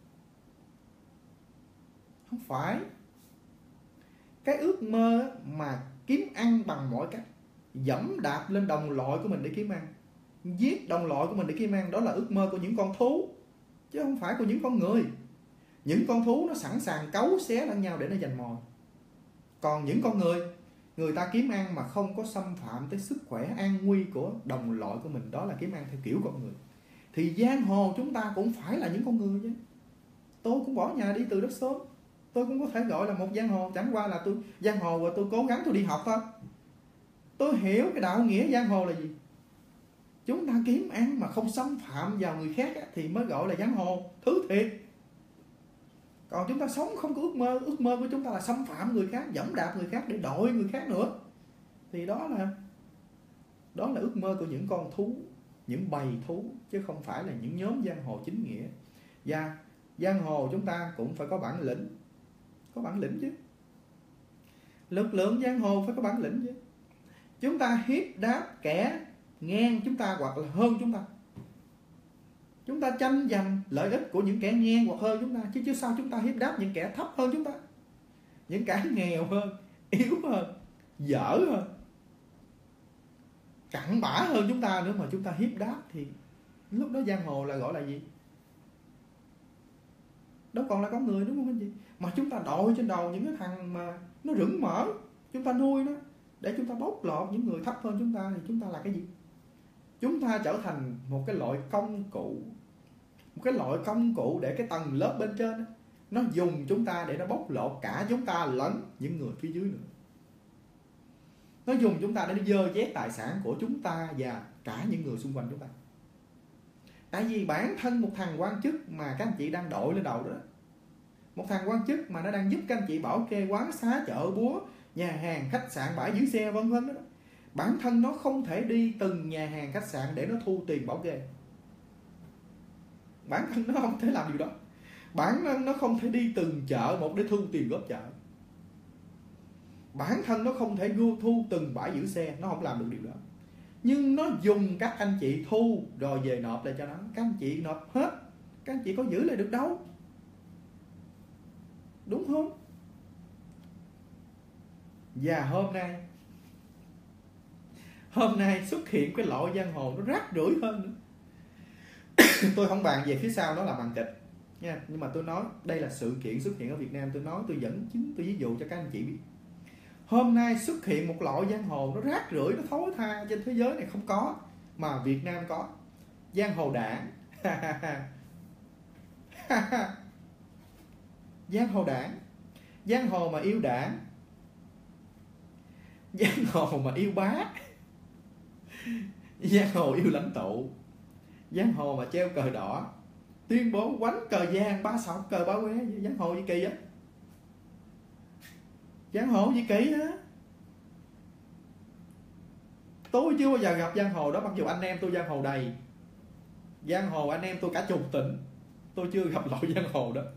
Không phải. Cái ước mơ mà kiếm ăn bằng mọi cách, dẫm đạp lên đồng loại của mình để kiếm ăn, giết đồng loại của mình để kiếm ăn, đó là ước mơ của những con thú, chứ không phải của những con người. Những con thú nó sẵn sàng cấu xé lẫn nhau để nó giành mồi. Còn những con người, người ta kiếm ăn mà không có xâm phạm tới sức khỏe an nguy của đồng loại của mình, đó là kiếm ăn theo kiểu con người. Thì giang hồ chúng ta cũng phải là những con người chứ. Tôi cũng bỏ nhà đi từ rất sớm, tôi cũng có thể gọi là một giang hồ, chẳng qua là tôi giang hồ và tôi cố gắng tôi đi học thôi. Tôi hiểu cái đạo nghĩa giang hồ là gì. Chúng ta kiếm ăn mà không xâm phạm vào người khác thì mới gọi là giang hồ, thứ thiệt. Còn chúng ta sống không có ước mơ, ước mơ của chúng ta là xâm phạm người khác, dẫm đạp người khác để đội người khác nữa, thì đó là đó là ước mơ của những con thú, những bầy thú, chứ không phải là những nhóm giang hồ chính nghĩa. Và giang hồ chúng ta cũng phải có bản lĩnh, có bản lĩnh chứ. Lực lượng giang hồ phải có bản lĩnh chứ. Chúng ta hiếp đáp kẻ ngang chúng ta hoặc là hơn chúng ta, chúng ta tranh giành lợi ích của những kẻ ngang hoặc hơn chúng ta, chứ chứ sao chúng ta hiếp đáp những kẻ thấp hơn chúng ta, những kẻ nghèo hơn, yếu hơn, dở hơn, cặn bã hơn chúng ta nữa mà chúng ta hiếp đáp, thì lúc đó giang hồ là gọi là gì? Đâu còn là con người, đúng không anh chị? Mà chúng ta đội trên đầu những cái thằng mà nó rửng mỡ, chúng ta nuôi nó để chúng ta bóc lột những người thấp hơn chúng ta, thì chúng ta là cái gì? Chúng ta trở thành một cái loại công cụ, một cái loại công cụ để cái tầng lớp bên trên đó, nó dùng chúng ta để nó bóc lột cả chúng ta lẫn những người phía dưới nữa. Nó dùng chúng ta để nó dơ dét tài sản của chúng ta và cả những người xung quanh chúng ta. Tại vì bản thân một thằng quan chức mà các anh chị đang đội lên đầu đó, một thằng quan chức mà nó đang giúp các anh chị bảo kê quán xá, chợ búa, nhà hàng, khách sạn, bãi giữ xe vân vân đó, bản thân nó không thể đi từng nhà hàng, khách sạn để nó thu tiền bảo kê. Bản thân nó không thể làm điều đó. Bản thân nó không thể đi từng chợ một để thu tiền góp chợ. Bản thân nó không thể thu từng bãi giữ xe, nó không làm được điều đó. Nhưng nó dùng các anh chị thu rồi về nộp lại cho nó. Các anh chị nộp hết, các anh chị có giữ lại được đâu, đúng không? Và hôm nay Hôm nay xuất hiện cái loại giang hồ nó rác rưởi hơn nữa. Tôi không bàn về phía sau đó là màn kịch, nha. Nhưng mà tôi nói đây là sự kiện xuất hiện ở Việt Nam, tôi nói tôi dẫn chính tôi ví dụ cho các anh chị biết. Hôm nay xuất hiện một loại giang hồ nó rác rưởi, nó thối tha, trên thế giới này không có, mà Việt Nam có. Giang hồ đảng. Giang hồ đảng, giang hồ mà yêu đảng, giang hồ mà yêu bá, giang hồ yêu lãnh tụ, giang hồ mà treo cờ đỏ, tuyên bố quánh cờ vàng ba sọc cờ ba que. Giang hồ gì kỳ á, giang hồ gì kỳ á. Tôi chưa bao giờ gặp giang hồ đó, mặc dù anh em tôi giang hồ đầy, giang hồ anh em tôi cả chục tỉnh, tôi chưa gặp loại giang hồ đó.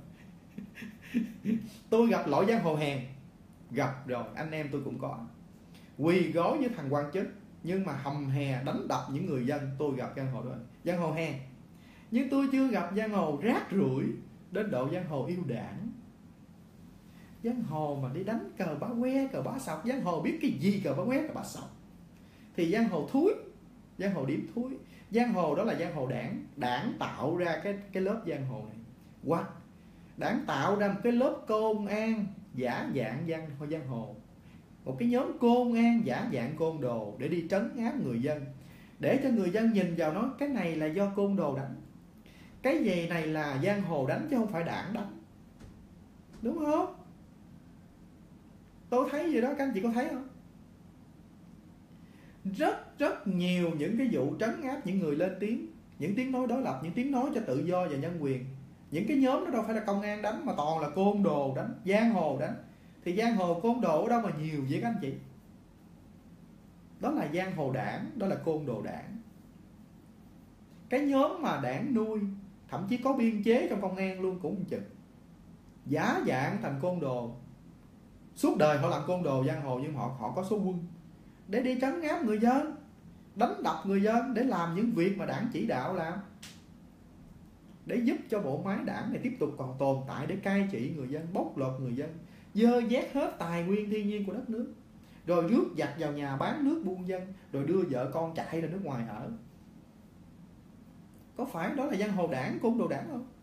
Tôi gặp loại giang hồ hèn, gặp rồi, anh em tôi cũng có. Quỳ gối với thằng quan chức, nhưng mà hầm hè đánh đập những người dân, tôi gặp giang hồ đó, giang hồ hèn. Nhưng tôi chưa gặp giang hồ rác rưởi đến độ giang hồ yêu đảng, giang hồ mà đi đánh cờ bá que cờ bá sọc. Giang hồ biết cái gì cờ bá que cờ bá sọc thì giang hồ thúi, giang hồ điểm thúi. Giang hồ đó là giang hồ đảng, đảng tạo ra cái cái lớp giang hồ này, hoặc đảng tạo ra một cái lớp công an giả dạng giang hồ, giang hồ một cái nhóm công an giả dạng côn đồ để đi trấn áp người dân, để cho người dân nhìn vào nói cái này là do côn đồ đánh, cái gì này là giang hồ đánh chứ không phải đảng đánh, đúng không? Tôi thấy gì đó, các anh chị có thấy không? Rất rất nhiều những cái vụ trấn áp những người lên tiếng, những tiếng nói đối lập, những tiếng nói cho tự do và nhân quyền. Những cái nhóm đó đâu phải là công an đánh, mà toàn là côn đồ đánh, giang hồ đánh. Thì giang hồ côn đồ ở đâu mà nhiều vậy các anh chị? Đó là giang hồ đảng, đó là côn đồ đảng. Cái nhóm mà đảng nuôi, thậm chí có biên chế trong công an luôn cũng chừng, giả dạng thành côn đồ. Suốt đời họ làm côn đồ giang hồ, nhưng họ họ có số quân để đi trấn áp người dân, đánh đập người dân, để làm những việc mà đảng chỉ đạo làm, để giúp cho bộ máy đảng này tiếp tục còn tồn tại, để cai trị người dân, bóc lột người dân, dơ vét hết tài nguyên thiên nhiên của đất nước, rồi rước giặc vào nhà bán nước buôn dân, rồi đưa vợ con chạy ra nước ngoài ở. Có phải đó là giang hồ đảng, côn đồ đảng không?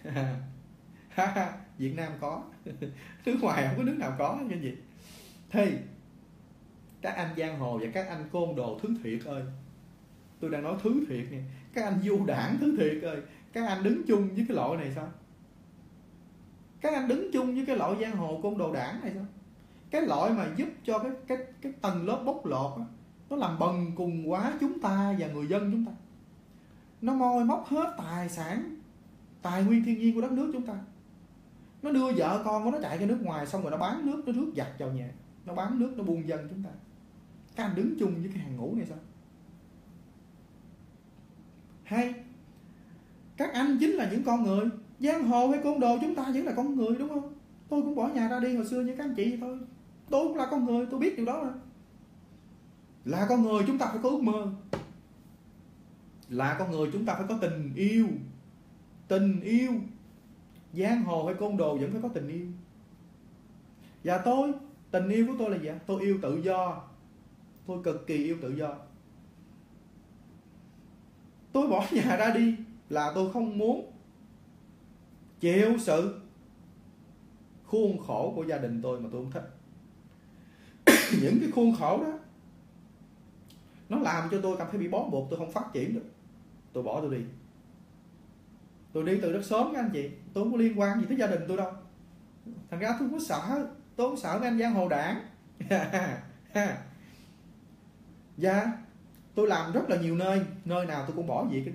Việt Nam có, nước ngoài không có nước nào có như vậy. Thì các anh giang hồ và các anh côn đồ thứ thiệt ơi, tôi đang nói thứ thiệt nè, các anh du đảng thứ thiệt ơi, các anh đứng chung với cái loại này sao? Các anh đứng chung với cái loại giang hồ côn đồ đảng này sao? Cái loại mà giúp cho cái cái cái tầng lớp bóc lột đó, nó làm bần cùng quá chúng ta và người dân chúng ta, nó moi móc hết tài sản, tài nguyên thiên nhiên của đất nước chúng ta, nó đưa vợ con của nó chạy ra nước ngoài, xong rồi nó bán nước, nó rước giặc vào nhà, nó bán nước, nó buôn dân chúng ta. Các anh đứng chung với cái hàng ngũ này sao? Hay các anh chính là những con người, giang hồ hay côn đồ chúng ta vẫn là con người, đúng không? Tôi cũng bỏ nhà ra đi hồi xưa như các anh chị thôi, tôi cũng là con người, tôi biết điều đó mà. Là con người chúng ta phải có ước mơ, là con người chúng ta phải có tình yêu. Tình yêu, giang hồ hay côn đồ vẫn phải có tình yêu. Và tôi, tình yêu của tôi là gì? Tôi yêu tự do, tôi cực kỳ yêu tự do. Tôi bỏ nhà ra đi là tôi không muốn chịu sự khuôn khổ của gia đình tôi mà tôi không thích. Những cái khuôn khổ đó nó làm cho tôi cảm thấy bị bó buộc, tôi không phát triển được. Tôi bỏ tôi đi. Tôi đi từ rất sớm các anh chị, tôi không có liên quan gì tới gia đình tôi đâu. Thành ra tôi không có sợ, tôi không sợ mấy anh giang hồ đảng. Dạ, tôi làm rất là nhiều nơi, nơi nào tôi cũng bỏ việc.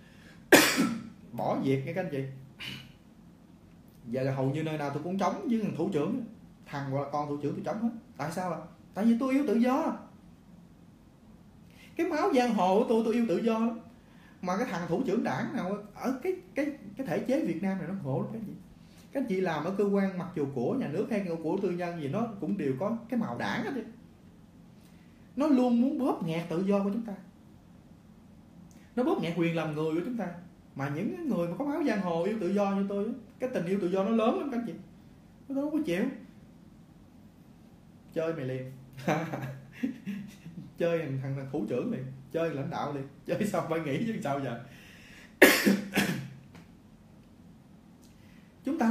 Bỏ việc nghe các anh chị. Giờ là hầu như nơi nào tôi cũng chống với thằng thủ trưởng, thằng hoặc là con thủ trưởng tôi chống hết. Tại sao ạ? Tại vì tôi yêu tự do. Cái máu giang hồ của tôi, tôi yêu tự do lắm. Mà cái thằng thủ trưởng đảng nào ở cái cái cái thể chế Việt Nam này nó khổ lắm các anh chị. Các anh chị làm ở cơ quan, mặc dù của nhà nước hay của tư nhân gì, nó cũng đều có cái màu đảng hết đi. Nó luôn muốn bóp nghẹt tự do của chúng ta, nó bóp nghẹt quyền làm người của chúng ta. Mà những người mà có máu giang hồ yêu tự do như tôi, cái tình yêu tự do nó lớn lắm các anh chị. Tôi đâu có chịu. Chơi mày liền. Chơi thằng, thằng, thằng thủ trưởng liền, chơi lãnh đạo liền, chơi sao phải nghĩ chứ sao giờ.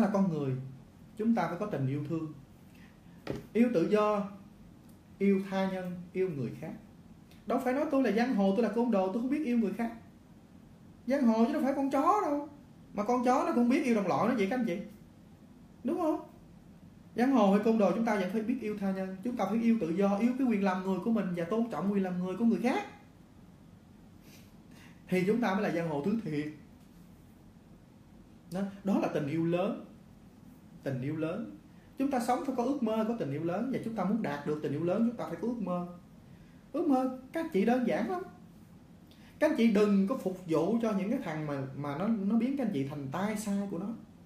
là con người, chúng ta phải có tình yêu thương, yêu tự do, yêu tha nhân, yêu người khác. Đâu phải nói tôi là giang hồ, tôi là côn đồ, tôi không biết yêu người khác. Giang hồ chứ đâu phải con chó đâu, mà con chó nó cũng biết yêu đồng loại nó vậy các anh chị, đúng không? Giang hồ hay côn đồ chúng ta vẫn phải biết yêu tha nhân, chúng ta phải yêu tự do, yêu cái quyền làm người của mình và tôn trọng quyền làm người của người khác, thì chúng ta mới là giang hồ thứ thiệt. Đó, đó là tình yêu lớn. Tình yêu lớn, chúng ta sống phải có ước mơ, có tình yêu lớn, và chúng ta muốn đạt được tình yêu lớn chúng ta phải có ước mơ. Ước mơ các chị đơn giản lắm. Các anh chị đừng có phục vụ cho những cái thằng mà mà nó nó biến các anh chị thành tay sai của nó.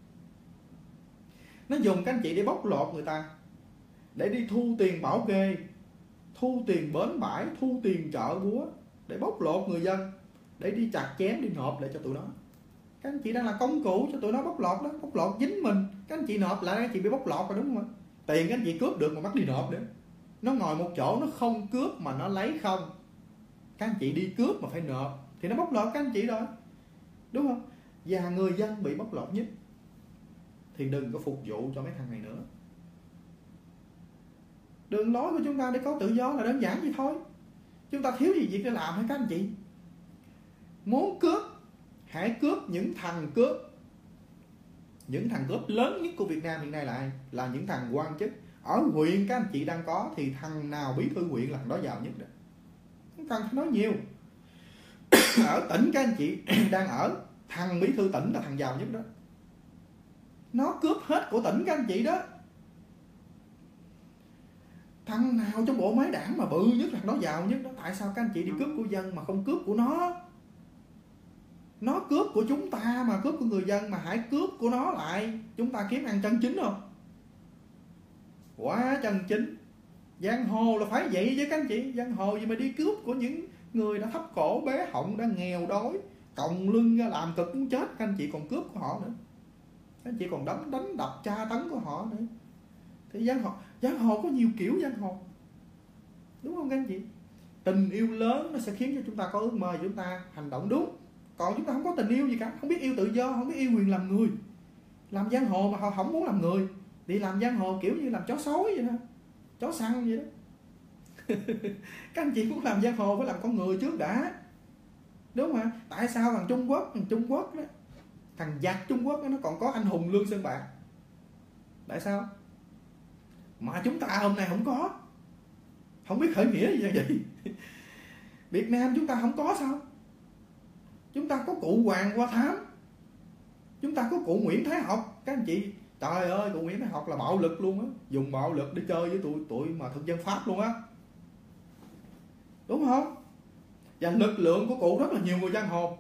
Nó dùng các anh chị để bóc lột người ta, để đi thu tiền bảo kê, thu tiền bến bãi, thu tiền chợ búa, để bóc lột người dân, để đi chặt chém, đi nộp lại cho tụi nó. Các anh chị đang là công cụ cho tụi nó bóc lột đó, bóc lột dính mình. Các anh chị nộp lại, các anh chị bị bóc lột rồi, đúng không ạ? Tiền các anh chị cướp được mà bắt đi nộp nữa. Nó ngồi một chỗ nó không cướp mà nó lấy không, các anh chị đi cướp mà phải nộp thì nó bóc lột các anh chị rồi, đúng không? Và người dân bị bóc lột nhất, thì đừng có phục vụ cho mấy thằng này nữa. Đường lối của chúng ta để có tự do là đơn giản vậy thôi. Chúng ta thiếu gì việc để làm hả các anh chị? Muốn cướp, hãy cướp những thằng cướp. Những thằng cướp lớn nhất của Việt Nam hiện nay là ai? Là những thằng quan chức. Ở huyện các anh chị đang có thì thằng nào bí thư huyện là thằng đó giàu nhất đó. Không cần phải nói nhiều. Ở tỉnh các anh chị đang ở, thằng bí thư tỉnh là thằng giàu nhất đó. Nó cướp hết của tỉnh các anh chị đó. Thằng nào trong bộ máy đảng mà bự nhất là nó giàu nhất đó. Tại sao các anh chị đi cướp của dân mà không cướp của nó? Nó cướp của chúng ta mà cướp của người dân, mà hãy cướp của nó lại. Chúng ta kiếm ăn chân chính không? Quá chân chính. Giang hồ là phải vậy với các anh chị. Giang hồ gì mà đi cướp của những người đã thấp cổ bé họng, đã nghèo đói, còng lưng ra làm cực muốn chết, các anh chị còn cướp của họ nữa. Các anh chị còn đánh đánh đập tra tấn của họ nữa. Thì giang hồ, giang hồ có nhiều kiểu giang hồ, đúng không các anh chị? Tình yêu lớn nó sẽ khiến cho chúng ta có ước mơ, chúng ta hành động đúng. Còn chúng ta không có tình yêu gì cả, không biết yêu tự do, không biết yêu quyền làm người, làm giang hồ mà họ không muốn làm người, đi làm giang hồ kiểu như làm chó sói vậy đó, chó săn vậy đó. Các anh chị cũng làm giang hồ phải làm con người trước đã, đúng không ạ? Tại sao thằng Trung Quốc, thằng Trung Quốc đó, thằng giặc Trung Quốc đó, nó còn có anh hùng Lương Sơn Bạc? Tại sao? Mà chúng ta hôm nay không có, không biết khởi nghĩa gì vậy. Việt Nam chúng ta không có sao? Chúng ta có cụ Hoàng Hoa Thám, chúng ta có cụ Nguyễn Thái Học. Các anh chị, trời ơi, cụ Nguyễn Thái Học là bạo lực luôn á, dùng bạo lực để chơi với tụi tụi mà thực dân Pháp luôn á, đúng không? Và lực lượng của cụ rất là nhiều người giang hồ,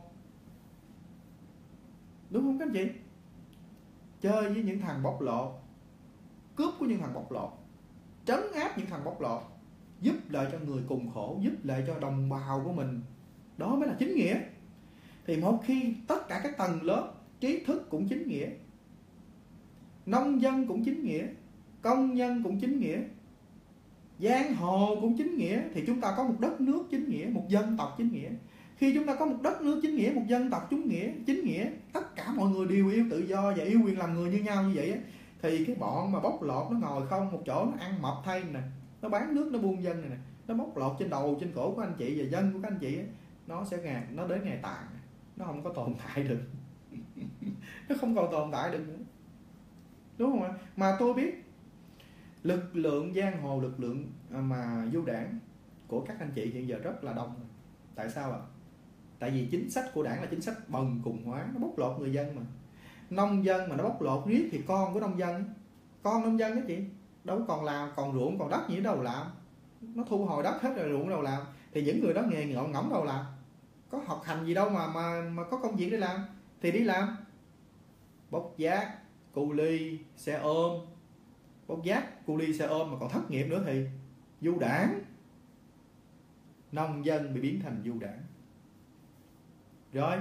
đúng không các anh chị? Chơi với những thằng bóc lột, cướp của những thằng bóc lột, trấn áp những thằng bóc lột, giúp lại cho người cùng khổ, giúp lại cho đồng bào của mình, đó mới là chính nghĩa. Thì một khi tất cả các tầng lớp trí thức cũng chính nghĩa, nông dân cũng chính nghĩa, công nhân cũng chính nghĩa, giang hồ cũng chính nghĩa, thì chúng ta có một đất nước chính nghĩa, một dân tộc chính nghĩa. Khi chúng ta có một đất nước chính nghĩa, một dân tộc chính nghĩa, chính nghĩa, tất cả mọi người đều yêu tự do và yêu quyền làm người như nhau như vậy, thì cái bọn mà bóc lột nó ngồi không một chỗ, nó ăn mập thay nè, nó bán nước, nó buôn dân này nè, nó bóc lột trên đầu trên cổ của anh chị và dân của các anh chị, nó sẽ ngày nó đến ngày tàn, nó không có tồn tại được. Nó không còn tồn tại được nữa, đúng không ạ? Mà tôi biết lực lượng giang hồ, lực lượng mà du đảng của các anh chị hiện giờ rất là đông. Tại sao ạ? Tại vì chính sách của đảng là chính sách bần cùng hóa, nó bóc lột người dân mà. Nông dân mà nó bóc lột riết thì con của nông dân, con nông dân đó chị, đâu còn làm, còn ruộng còn đất gì đâu làm. Nó thu hồi đất hết rồi, ruộng đâu làm. Thì những người đó nghề ngọn ngỗng đâu làm, có học hành gì đâu mà mà mà có công việc để làm, thì đi làm bốc vác, cu ly, xe ôm. Bốc vác, cu ly, xe ôm mà còn thất nghiệp nữa thì du đảng. Nông dân bị biến thành du đảng. Rồi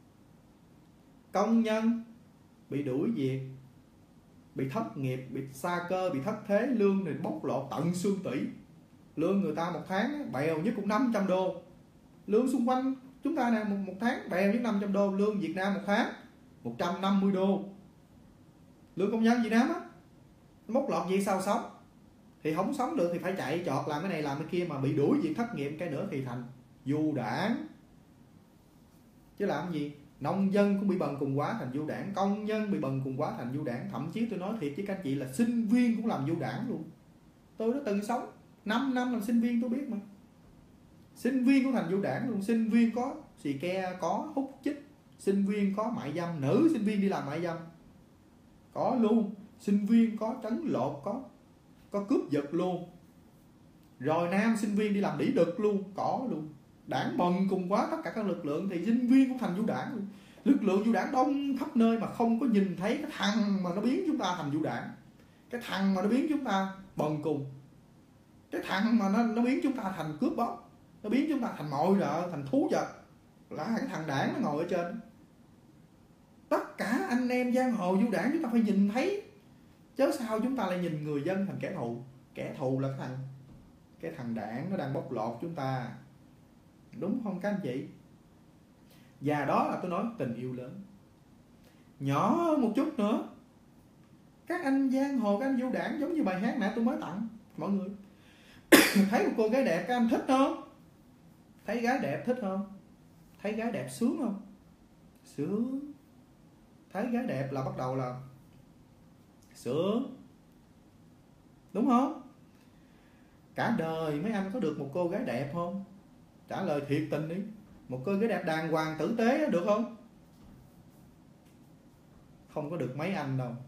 công nhân bị đuổi việc, bị thất nghiệp, bị sa cơ, bị thất thế, lương thì bóc lột tận xương tủy. Lương người ta một tháng bèo nhất cũng năm trăm đô. Lương xung quanh chúng ta nè, một, một tháng bèo nhất năm trăm đô. Lương Việt Nam một tháng một trăm năm mươi đô. lương công nhân Việt Nam á, móc lọt vậy sao sống? Thì không sống được thì phải chạy chọt làm cái này làm cái kia, mà bị đuổi việc thất nghiệp cái nữa thì thành du đảng. Chứ làm gì? Nông dân cũng bị bần cùng quá thành du đảng, công nhân bị bần cùng quá thành du đảng. Thậm chí tôi nói thiệt với các anh chị là sinh viên cũng làm du đảng luôn. Tôi đã từng sống năm năm làm sinh viên, tôi biết mà. Sinh viên cũng thành du đảng luôn. Sinh viên có xì ke, có hút chích, sinh viên có mại dâm, nữ sinh viên đi làm mại dâm có luôn. Sinh viên có trấn lột, có có cướp giật luôn. Rồi nam sinh viên đi làm đĩ đực luôn, có luôn. Đảng bần cùng quá tất cả các lực lượng thì sinh viên cũng thành du đảng luôn. Lực lượng du đảng đông khắp nơi mà không có nhìn thấy cái thằng mà nó biến chúng ta thành du đảng, cái thằng mà nó biến chúng ta bần cùng, cái thằng mà nó, nó biến chúng ta thành cướp bóc, nó biến chúng ta thành mọi rợ, thành thú vật, là cái thằng đảng nó ngồi ở trên. Tất cả anh em giang hồ du đảng chúng ta phải nhìn thấy, chứ sao chúng ta lại nhìn người dân thành kẻ thù. Kẻ thù là cái thằng cái thằng đảng nó đang bóc lột chúng ta, đúng không các anh chị? Và đó là tôi nói tình yêu lớn. Nhỏ hơn một chút nữa, các anh giang hồ, các anh du đảng, giống như bài hát nãy tôi mới tặng mọi người. Thấy một cô gái đẹp các anh thích không? Thấy gái đẹp thích không? Thấy gái đẹp sướng không? Sướng. Thấy gái đẹp là bắt đầu là sướng, đúng không? Cả đời mấy anh có được một cô gái đẹp không? Trả lời thiệt tình đi. Một cô gái đẹp đàng hoàng tử tế được không? Không có được mấy anh đâu.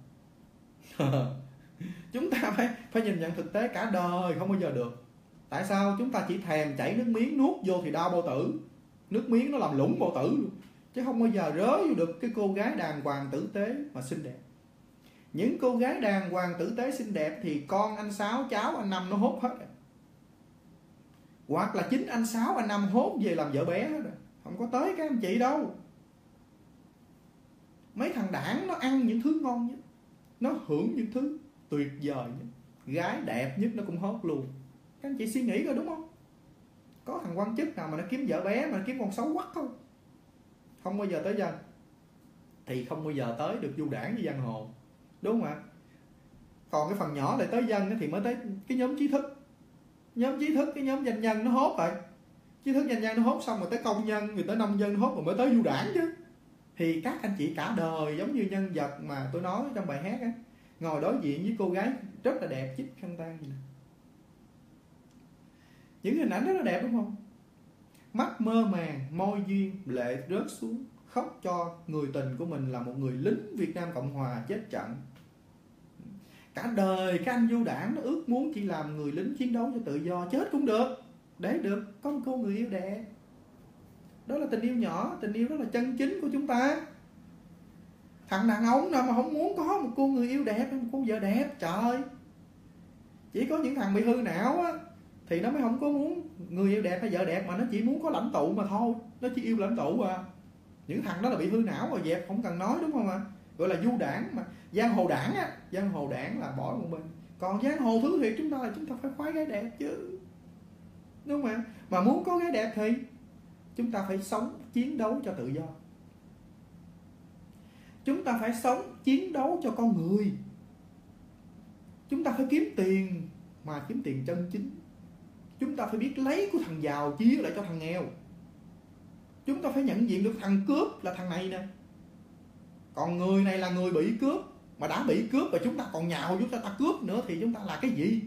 Chúng ta phải, phải nhìn nhận thực tế, cả đời không bao giờ được. Tại sao? Chúng ta chỉ thèm chảy nước miếng, nuốt vô thì đau bao tử. Nước miếng nó làm lủng bao tử luôn. Chứ không bao giờ rớ vô được cái cô gái đàng hoàng tử tế mà xinh đẹp. Những cô gái đàng hoàng tử tế xinh đẹp thì con anh Sáu, cháu anh Năm nó hốt hết rồi. Hoặc là chính anh Sáu, anh Năm hốt về làm vợ bé hết rồi. Không có tới các anh chị đâu. Mấy thằng đảng nó ăn những thứ ngon nhất, nó hưởng những thứ tuyệt vời nhất, gái đẹp nhất nó cũng hốt luôn. Các anh chị suy nghĩ coi đúng không? Có thằng quan chức nào mà nó kiếm vợ bé mà nó kiếm con xấu quắc không? Không bao giờ tới dân. Thì không bao giờ tới được du đảng với giang hồ, đúng không ạ? Còn cái phần nhỏ lại tới dân thì mới tới cái nhóm trí thức. Nhóm trí thức, cái nhóm doanh nhân nó hốt rồi. Trí thức doanh nhân nó hốt xong rồi tới công nhân, rồi tới nông dân nó hốt rồi mới tới du đảng chứ. Thì các anh chị cả đời giống như nhân vật mà tôi nói trong bài hát á, ngồi đối diện với cô gái rất là đẹp chích khăn tay gì nè. Những hình ảnh rất là đẹp đúng không? Mắt mơ màng, môi duyên, lệ rớt xuống, khóc cho người tình của mình là một người lính Việt Nam Cộng Hòa chết trận. Cả đời các anh du đảng nó ước muốn chỉ làm người lính chiến đấu cho tự do, chết cũng được, để được có một cô người yêu đẹp. Đó là tình yêu nhỏ, tình yêu rất là chân chính của chúng ta. Thằng đàn ông nào mà không muốn có một cô người yêu đẹp, một cô vợ đẹp, trời. Chỉ có những thằng bị hư não á thì nó mới không có muốn người yêu đẹp hay vợ đẹp, mà nó chỉ muốn có lãnh tụ mà thôi. Nó chỉ yêu lãnh tụ à. Những thằng đó là bị hư não rồi, dẹp không cần nói, đúng không ạ? Gọi là du đảng mà. Giang hồ đảng á, giang hồ đảng là bỏ một bên. Còn giang hồ thứ thiệt chúng ta là chúng ta phải khoái gái đẹp chứ, đúng không ạ? Mà muốn có gái đẹp thì chúng ta phải sống chiến đấu cho tự do. Chúng ta phải sống chiến đấu cho con người. Chúng ta phải kiếm tiền, mà kiếm tiền chân chính. Chúng ta phải biết lấy của thằng giàu chia lại cho thằng nghèo. Chúng ta phải nhận diện được thằng cướp là thằng này nè. Còn người này là người bị cướp, mà đã bị cướp và chúng ta còn nhào chúng ta ta cướp nữa thì chúng ta là cái gì?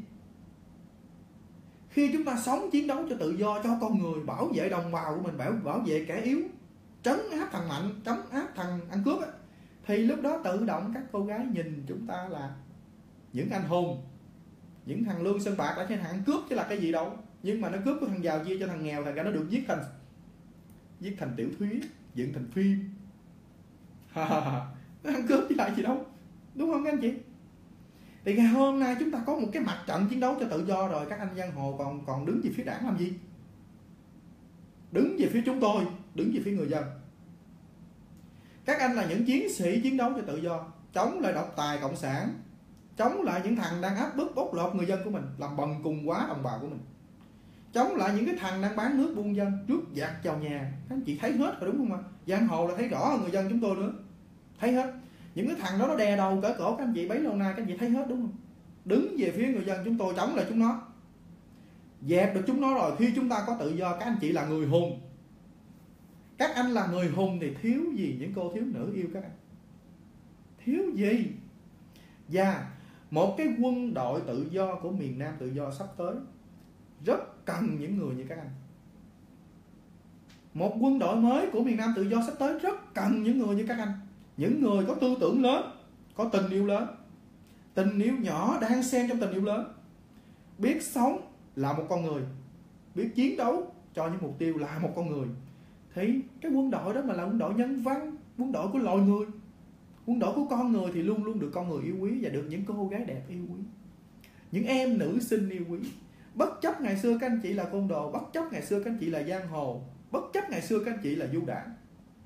Khi chúng ta sống chiến đấu cho tự do, cho con người, bảo vệ đồng bào của mình, bảo, bảo vệ kẻ yếu, trấn áp thằng mạnh, trấn áp thằng ăn cướp á, thì lúc đó tự động các cô gái nhìn chúng ta là những anh hùng, những thằng lương sơn bạc đã cho thằng ăn cướp chứ là cái gì đâu. Nhưng mà nó cướp của thằng giàu chia cho thằng nghèo, thành ra nó được viết thành viết thành tiểu thuyết, dựng thành phim. Nó ăn cướp chứ là gì đâu, đúng không các anh chị? Thì ngày hôm nay chúng ta có một cái mặt trận chiến đấu cho tự do rồi, các anh giang hồ còn còn đứng về phía đảng làm gì? Đứng về phía chúng tôi, đứng về phía người dân. Các anh là những chiến sĩ chiến đấu cho tự do, chống lại độc tài cộng sản, chống lại những thằng đang áp bức bóc lột người dân của mình, làm bần cùng quá đồng bào của mình, chống lại những cái thằng đang bán nước buôn dân, rước giặc vào nhà. Các anh chị thấy hết rồi đúng không ạ? Giang hồ là thấy rõ hơn người dân chúng tôi nữa, thấy hết. những cái thằng đó nó đè đầu cỡ cổ các anh chị bấy lâu nay, các anh chị thấy hết đúng không? Đứng về phía người dân chúng tôi, chống lại chúng nó, dẹp được chúng nó rồi. Khi chúng ta có tự do, các anh chị là người hùng, các anh là người hùng thì thiếu gì những cô thiếu nữ yêu các anh? Thiếu gì? Và một cái quân đội tự do của miền Nam tự do sắp tới rất cần những người như các anh. Một quân đội mới của miền Nam tự do sắp tới rất cần những người như các anh. Những người có tư tưởng lớn, có tình yêu lớn, tình yêu nhỏ đang xen trong tình yêu lớn, biết sống là một con người, biết chiến đấu cho những mục tiêu là một con người. Thì cái quân đội đó mà là quân đội nhân văn, quân đội của loài người, quân đội của con người thì luôn luôn được con người yêu quý và được những cô gái đẹp yêu quý, những em nữ sinh yêu quý. Bất chấp ngày xưa các anh chị là côn đồ, bất chấp ngày xưa các anh chị là giang hồ, bất chấp ngày xưa các anh chị là du đảng,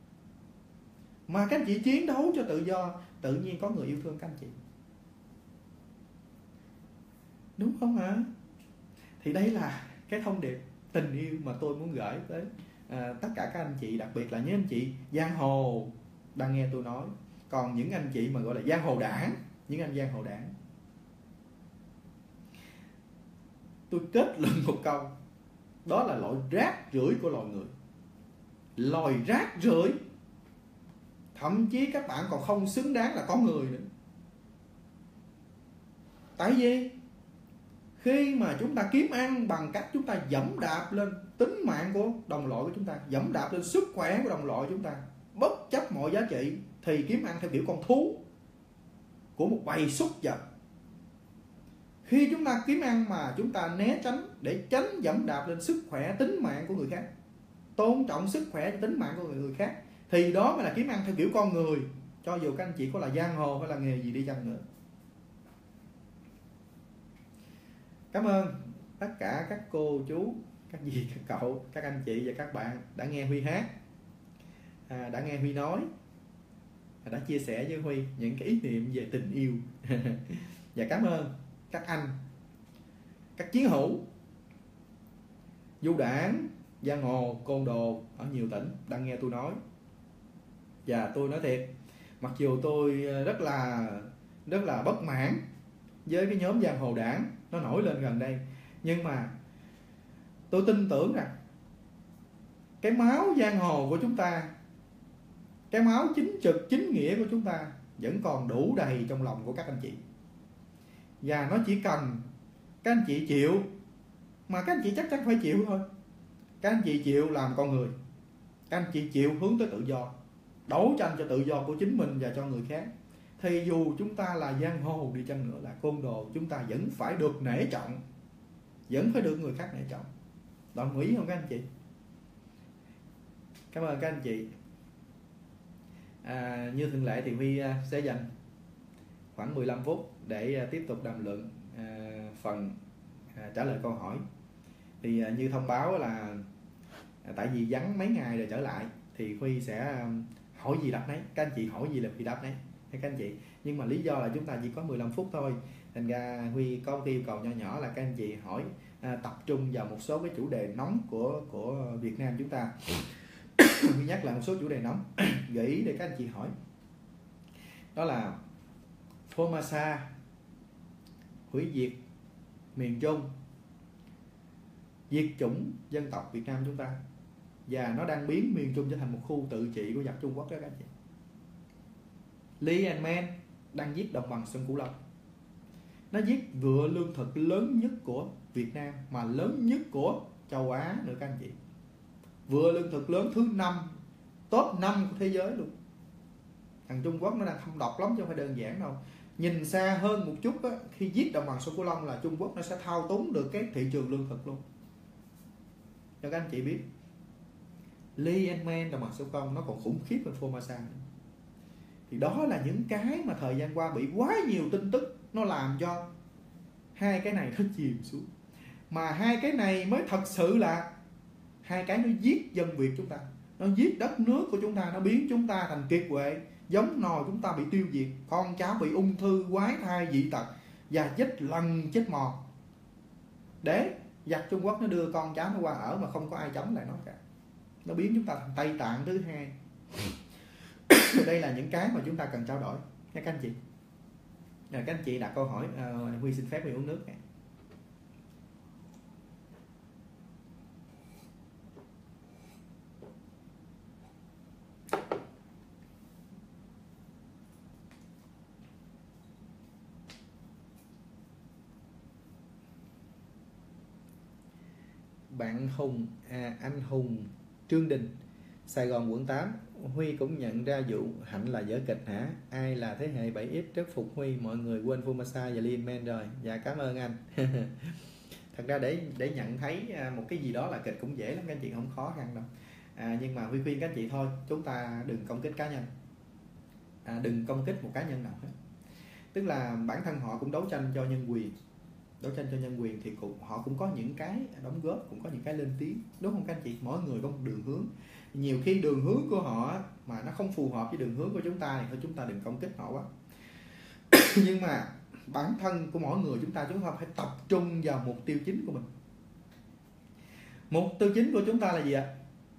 mà các anh chị chiến đấu cho tự do, tự nhiên có người yêu thương các anh chị. Đúng không hả? Thì đây là cái thông điệp tình yêu mà tôi muốn gửi tới à, tất cả các anh chị, đặc biệt là những anh chị giang hồ đang nghe tôi nói. Còn những anh chị mà gọi là giang hồ đảng, những anh giang hồ đảng, tôi kết luận một câu, đó là loại rác rưởi của loài người. Loài rác rưởi, thậm chí các bạn còn không xứng đáng là con người nữa. Tại vì khi mà chúng ta kiếm ăn bằng cách chúng ta dẫm đạp lên tính mạng của đồng loại của chúng ta, dẫm đạp lên sức khỏe của đồng loại chúng ta, bất chấp mọi giá trị, thì kiếm ăn theo kiểu con thú của một bầy súc vật. Khi chúng ta kiếm ăn mà chúng ta né tránh để tránh dẫm đạp lên sức khỏe, tính mạng của người khác, tôn trọng sức khỏe và tính mạng của người khác, thì đó mới là kiếm ăn theo kiểu con người, cho dù các anh chị có là giang hồ hay là nghề gì đi chăng nữa. Cảm ơn tất cả các cô, chú, các dì, các cậu, các anh chị và các bạn đã nghe Huy hát, à, đã nghe Huy nói, đã chia sẻ với Huy những cái ý niệm về tình yêu. Và cảm ơn các anh, các chiến hữu du đảng, giang hồ, côn đồ ở nhiều tỉnh đang nghe tôi nói. Và tôi nói thiệt, mặc dù tôi rất là rất là bất mãn với cái nhóm giang hồ đảng nó nổi lên gần đây, nhưng mà tôi tin tưởng rằng cái máu giang hồ của chúng ta, cái máu chính trực chính nghĩa của chúng ta vẫn còn đủ đầy trong lòng của các anh chị. Và nó chỉ cần các anh chị chịu, mà các anh chị chắc chắn phải chịu thôi. Các anh chị chịu làm con người, các anh chị chịu hướng tới tự do, đấu tranh cho tự do của chính mình và cho người khác, thì dù chúng ta là giang hồ đi chăng nữa, là côn đồ, chúng ta vẫn phải được nể trọng, vẫn phải được người khác nể trọng. Đồng ý không các anh chị? Cảm ơn các anh chị. À, như thường lệ thì Huy sẽ dành khoảng mười lăm phút để tiếp tục đàm luận à, phần à, trả lời câu hỏi. Thì à, như thông báo là à, tại vì vắng mấy ngày rồi trở lại thì Huy sẽ hỏi gì đáp nấy, các anh chị hỏi gì là Huy đáp nấy hay các anh chị. Nhưng mà lý do là chúng ta chỉ có mười lăm phút thôi, thành ra Huy có cái yêu cầu nhỏ nhỏ là các anh chị hỏi à, tập trung vào một số cái chủ đề nóng của của Việt Nam chúng ta. Huy nhắc lại một số chủ đề nóng gợi ý để các anh chị hỏi. Đó là Phomasa hủy diệt miền Trung, diệt chủng dân tộc Việt Nam chúng ta, và nó đang biến miền Trung trở thành một khu tự trị của giặc Trung Quốc đó các anh chị. Lee and Man đang giết đồng bằng sông Cửu Long. Nó giết vựa lương thực lớn nhất của Việt Nam, mà lớn nhất của châu Á nữa các anh chị. Vựa lương thực lớn thứ năm, top năm của thế giới luôn. Thằng Trung Quốc nó đang thâm độc lắm chứ không phải đơn giản đâu. Nhìn xa hơn một chút á, khi giết đồng bằng sông Cửu Long là Trung Quốc nó sẽ thao túng được cái thị trường lương thực luôn. Cho các anh chị biết, Lee and Man đồng bằng sông Cửu Long nó còn khủng khiếp hơn Formosa. Thì đó là những cái mà thời gian qua bị quá nhiều tin tức nó làm cho hai cái này nó chìm xuống. Mà hai cái này mới thật sự là hai cái nó giết dân Việt chúng ta, nó giết đất nước của chúng ta, nó biến chúng ta thành kiệt quệ, giống nòi chúng ta bị tiêu diệt, con cháu bị ung thư, quái thai, dị tật và chết lần chết mòn, để giặc Trung Quốc nó đưa con cháu nó qua ở mà không có ai chống lại nó cả. Nó biến chúng ta thành Tây Tạng thứ hai. Đây là những cái mà chúng ta cần trao đổi. nha các anh chị. Rồi các anh chị đặt câu hỏi, uh, Huy xin phép Huy uống nước này. Bạn Hùng, à, anh Hùng Trương Đình, Sài Gòn quận tám. Huy cũng nhận ra vụ Hạnh là vở kịch hả? Ai là thế hệ bảy ích rất phục Huy, mọi người quên Phumasa và Lean Man rồi. Dạ cảm ơn anh. Thật ra để để nhận thấy một cái gì đó là kịch cũng dễ lắm các anh chị, không khó khăn đâu. À, nhưng mà Huy khuyên các anh chị thôi, chúng ta đừng công kích cá nhân, à, đừng công kích một cá nhân nào hết. Tức là bản thân họ cũng đấu tranh cho nhân quyền, đấu tranh cho nhân quyền thì cũng, họ cũng có những cái đóng góp, cũng có những cái lên tiếng, đúng không các anh chị? Mỗi người có một đường hướng, nhiều khi đường hướng của họ mà nó không phù hợp với đường hướng của chúng ta thì thôi chúng ta đừng công kích họ quá. Nhưng mà bản thân của mỗi người chúng ta chúng ta phải tập trung vào mục tiêu chính của mình. Mục tiêu chính của chúng ta là gì ạ?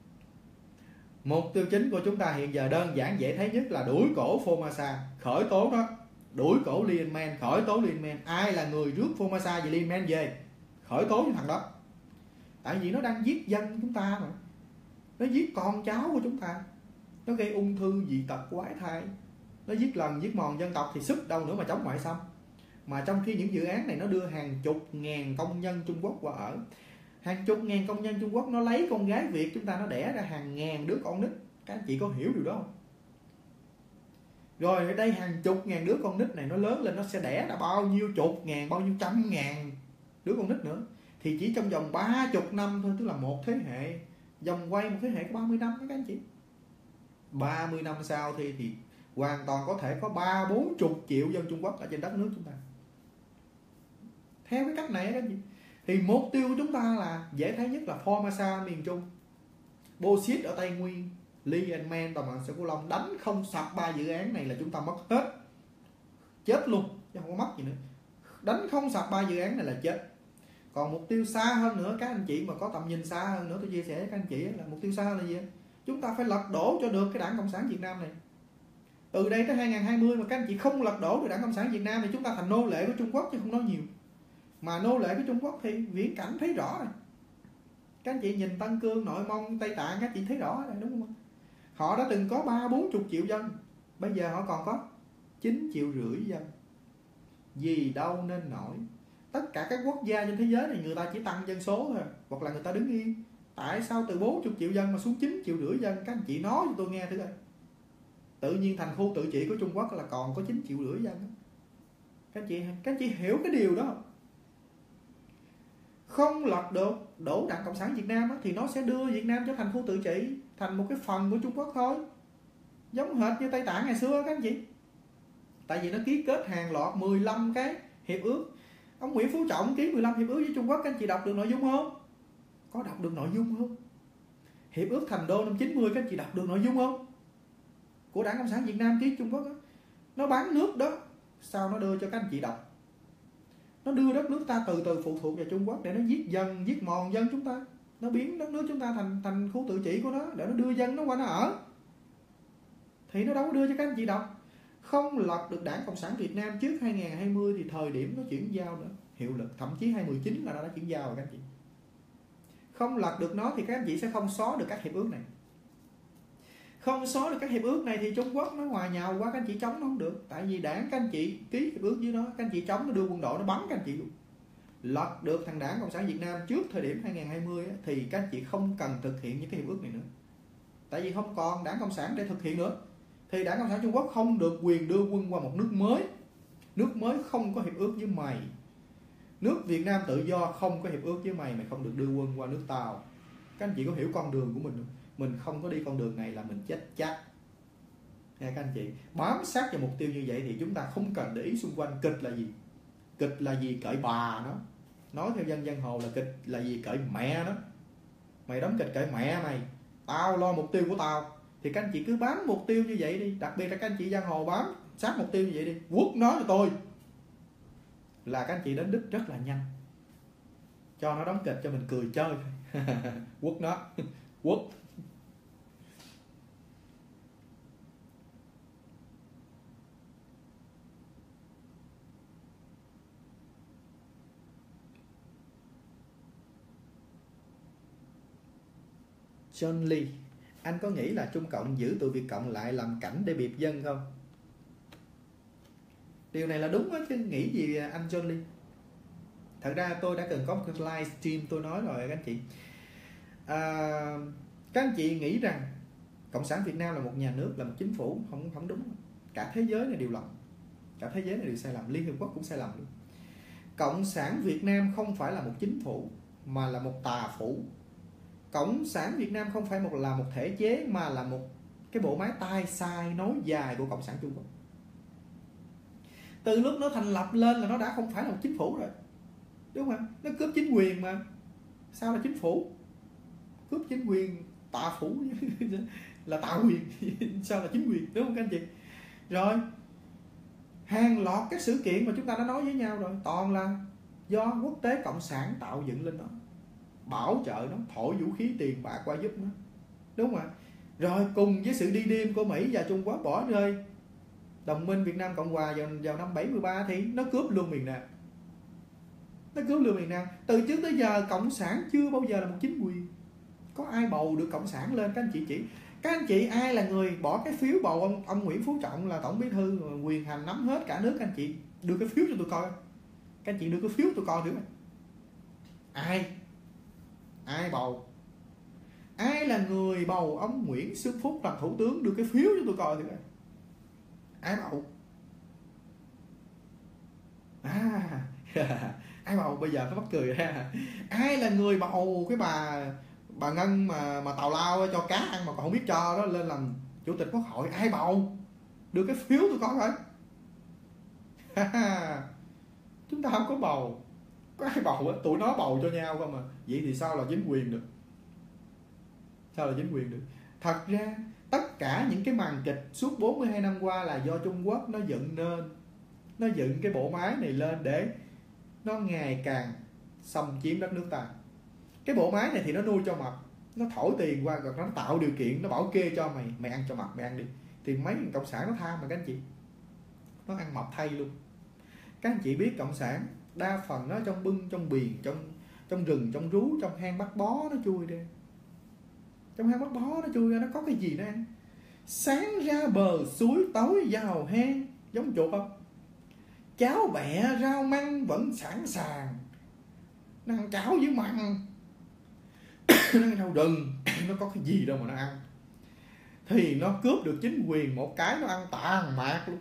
Mục tiêu chính của chúng ta hiện giờ đơn giản dễ thấy nhất là đuổi cổ Phumasa, khởi tố đó, đuổi cổ Lean Man, khởi tố Lean Man. Ai là người rước Phumasa và Lean Man về? Khởi tố những thằng đó. Tại vì nó đang giết dân chúng ta mà, nó giết con cháu của chúng ta, nó gây ung thư, dị tật, quái thai, nó giết lần giết mòn dân tộc thì sức đâu nữa mà chống ngoại xâm. Mà trong khi những dự án này nó đưa hàng chục ngàn công nhân Trung Quốc qua ở, hàng chục ngàn công nhân Trung Quốc nó lấy con gái Việt chúng ta, nó đẻ ra hàng ngàn đứa con nít. Các anh chị có hiểu điều đó không? Rồi ở đây hàng chục ngàn đứa con nít này nó lớn lên nó sẽ đẻ ra bao nhiêu chục ngàn, bao nhiêu trăm ngàn đứa con nít nữa. Thì chỉ trong vòng ba chục năm thôi, tức là một thế hệ, vòng quay một thế hệ có ba mươi năm các anh chị. ba mươi năm sau thì thì hoàn toàn có thể có ba bốn chục triệu dân Trung Quốc ở trên đất nước chúng ta. Theo cái cách này các anh chị, thì mục tiêu của chúng ta là dễ thấy nhất là Phumasa miền Trung, Bauxit ở Tây Nguyên, Lean Man đồng bằng sông Cửu Long. Đánh không sập ba dự án này là chúng ta mất hết, chết luôn chứ không có mất gì nữa. Đánh không sập ba dự án này là chết. Còn mục tiêu xa hơn nữa, các anh chị mà có tầm nhìn xa hơn nữa, tôi chia sẻ với các anh chị là mục tiêu xa là gì? Chúng ta phải lật đổ cho được cái Đảng Cộng sản Việt Nam này. Từ đây tới hai không hai không mà các anh chị không lật đổ được Đảng Cộng sản Việt Nam thì chúng ta thành nô lệ của Trung Quốc chứ không nói nhiều. Mà nô lệ của Trung Quốc thì viễn cảnh thấy rõ rồi. Các anh chị nhìn Tân Cương, Nội Mông, Tây Tạng, các anh chị thấy rõ rồi đúng không? Họ đã từng có ba bốn chục triệu dân, bây giờ họ còn có chín triệu rưỡi dân. Gì đâu nên nổi. Tất cả các quốc gia trên thế giới này người ta chỉ tăng dân số thôi, hoặc là người ta đứng yên. Tại sao từ bốn mươi triệu dân mà xuống chín triệu rưỡi dân? Các anh chị nói cho tôi nghe thử coi. Tự nhiên thành khu tự trị của Trung Quốc là còn có chín triệu rưỡi dân. Các anh chị, các anh chị hiểu cái điều đó không? Không lật được đổ Đảng Cộng sản Việt Nam thì nó sẽ đưa Việt Nam trở thành khu tự trị, thành một cái phần của Trung Quốc thôi, giống hệt như Tây Tạng ngày xưa các anh chị. Tại vì nó ký kết hàng loạt mười lăm cái hiệp ước. Ông Nguyễn Phú Trọng ký mười lăm hiệp ước với Trung Quốc, các anh chị đọc được nội dung không? Có đọc được nội dung không? Hiệp ước Thành Đô năm chín mươi các anh chị đọc được nội dung không? Của Đảng Cộng sản Việt Nam ký Trung Quốc đó. Nó bán nước đó, sao nó đưa cho các anh chị đọc? Nó đưa đất nước ta từ từ phụ thuộc vào Trung Quốc để nó giết dân, giết mòn dân chúng ta. Nó biến đất nước chúng ta thành thành khu tự trị của nó để nó đưa dân nó qua nó ở. Thì nó đâu có đưa cho các anh chị đọc. Không lật được Đảng Cộng sản Việt Nam trước hai không hai không thì thời điểm nó chuyển giao nữa, hiệu lực, thậm chí hai không một chín là nó đã chuyển giao rồi các anh chị. Không lật được nó thì các anh chị sẽ không xóa được các hiệp ước này. Không xóa được các hiệp ước này thì Trung Quốc nó hòa nhào qua, các anh chị chống nó không được. Tại vì đảng các anh chị ký hiệp ước với nó, các anh chị chống nó đưa quân đội nó bắn các anh chị luôn. Lật được thằng Đảng Cộng sản Việt Nam trước thời điểm hai không hai không thì các anh chị không cần thực hiện những cái hiệp ước này nữa. Tại vì không còn Đảng Cộng sản để thực hiện nữa. Thì Đảng Cộng sản Trung Quốc không được quyền đưa quân qua một nước mới. Nước mới không có hiệp ước với mày. Nước Việt Nam tự do không có hiệp ước với mày, mày không được đưa quân qua nước tao. Các anh chị có hiểu con đường của mình không? Mình không có đi con đường này là mình chết chắc. Nghe các anh chị, bám sát vào mục tiêu như vậy thì chúng ta không cần để ý xung quanh kịch là gì. Kịch là gì cởi bà nó. Nói theo dân giang hồ là kịch là gì cởi mẹ nó. Mày đóng kịch cởi mẹ mày, tao lo mục tiêu của tao. Thì các anh chị cứ bám mục tiêu như vậy đi. Đặc biệt là các anh chị giang hồ bám sát mục tiêu như vậy đi. Quất nó cho tôi là các anh chị đến đích rất là nhanh. Cho nó đóng kịch cho mình cười chơi. Quất nó. Quất. John Lee, anh có nghĩ là Trung Cộng giữ tụi Việt Cộng lại làm cảnh để biệp dân không? Điều này là đúng đó chứ, nghĩ gì anh John Lee? Thật ra tôi đã từng có một cái livestream tôi nói rồi các anh chị. À, các anh chị nghĩ rằng Cộng sản Việt Nam là một nhà nước, là một chính phủ, không không đúng. Cả thế giới này đều lầm, cả thế giới này đều sai lầm, Liên Hợp Quốc cũng sai lầm luôn. Cộng sản Việt Nam không phải là một chính phủ mà là một tà phủ. Cộng sản Việt Nam không phải một là một thể chế mà là một cái bộ máy tai sai nối dài của Cộng sản Trung Quốc. Từ lúc nó thành lập lên là nó đã không phải là một chính phủ rồi, đúng không? Nó cướp chính quyền mà, sao là chính phủ? Cướp chính quyền tà phủ là tà quyền sao là chính quyền, đúng không các anh chị? Rồi hàng loạt các sự kiện mà chúng ta đã nói với nhau rồi, toàn là do quốc tế cộng sản tạo dựng lên đó, bảo trợ nó, thổi vũ khí tiền bạc qua giúp nó, đúng không ạ? Rồi cùng với sự đi đêm của Mỹ và Trung Quốc bỏ rơi đồng minh Việt Nam Cộng Hòa vào, vào năm bảy mươi ba thì nó cướp luôn miền Nam. Nó cướp luôn miền Nam. Từ trước tới giờ cộng sản chưa bao giờ là một chính quyền. Có ai bầu được cộng sản lên? Các anh chị chỉ các anh chị ai là người bỏ cái phiếu bầu ông, ông Nguyễn Phú Trọng là tổng bí thư, quyền hành nắm hết cả nước? Các anh chị đưa cái phiếu cho tôi coi. Các anh chị đưa cái phiếu tôi coi thử. Ai? Ai bầu? Ai là người bầu ông Nguyễn Xuân Phúc làm thủ tướng? Đưa cái phiếu cho tôi coi thử. Ai bầu? À, ai bầu? Bây giờ nó mắc cười ra. Ai là người bầu cái bà bà Ngân mà mà tào lao cho cá ăn mà còn không biết cho đó lên làm chủ tịch Quốc hội? Ai bầu? Đưa cái phiếu tôi coi thôi. Chúng ta không có bầu. Có ai bầu á? Tụi nó bầu cho nhau không mà. Vậy thì sao là chính quyền được? Sao là chính quyền được? Thật ra tất cả những cái màn kịch suốt bốn mươi hai năm qua là do Trung Quốc nó dựng nên. Nó dựng cái bộ máy này lên để nó ngày càng xâm chiếm đất nước ta. Cái bộ máy này thì nó nuôi cho mập, nó thổi tiền qua rồi nó tạo điều kiện, nó bảo kê cho mày, mày ăn cho mập, mày ăn đi. Thì mấy cộng sản nó tham mà các anh chị, nó ăn mập thay luôn. Các anh chị biết cộng sản đa phần nó trong bưng, trong biển, trong trong rừng, trong rú, trong hang bắt bó nó chui ra. Trong hang bắt bó nó chui ra, nó có cái gì nó ăn. Sáng ra bờ suối, tối vào hang, giống chuột không? Cháo bẹ, rau măng vẫn sẵn sàng. Nó ăn cháo với măng. Nó ăn rau rừng, nó có cái gì đâu mà nó ăn. Thì nó cướp được chính quyền một cái nó ăn tàn mạc luôn.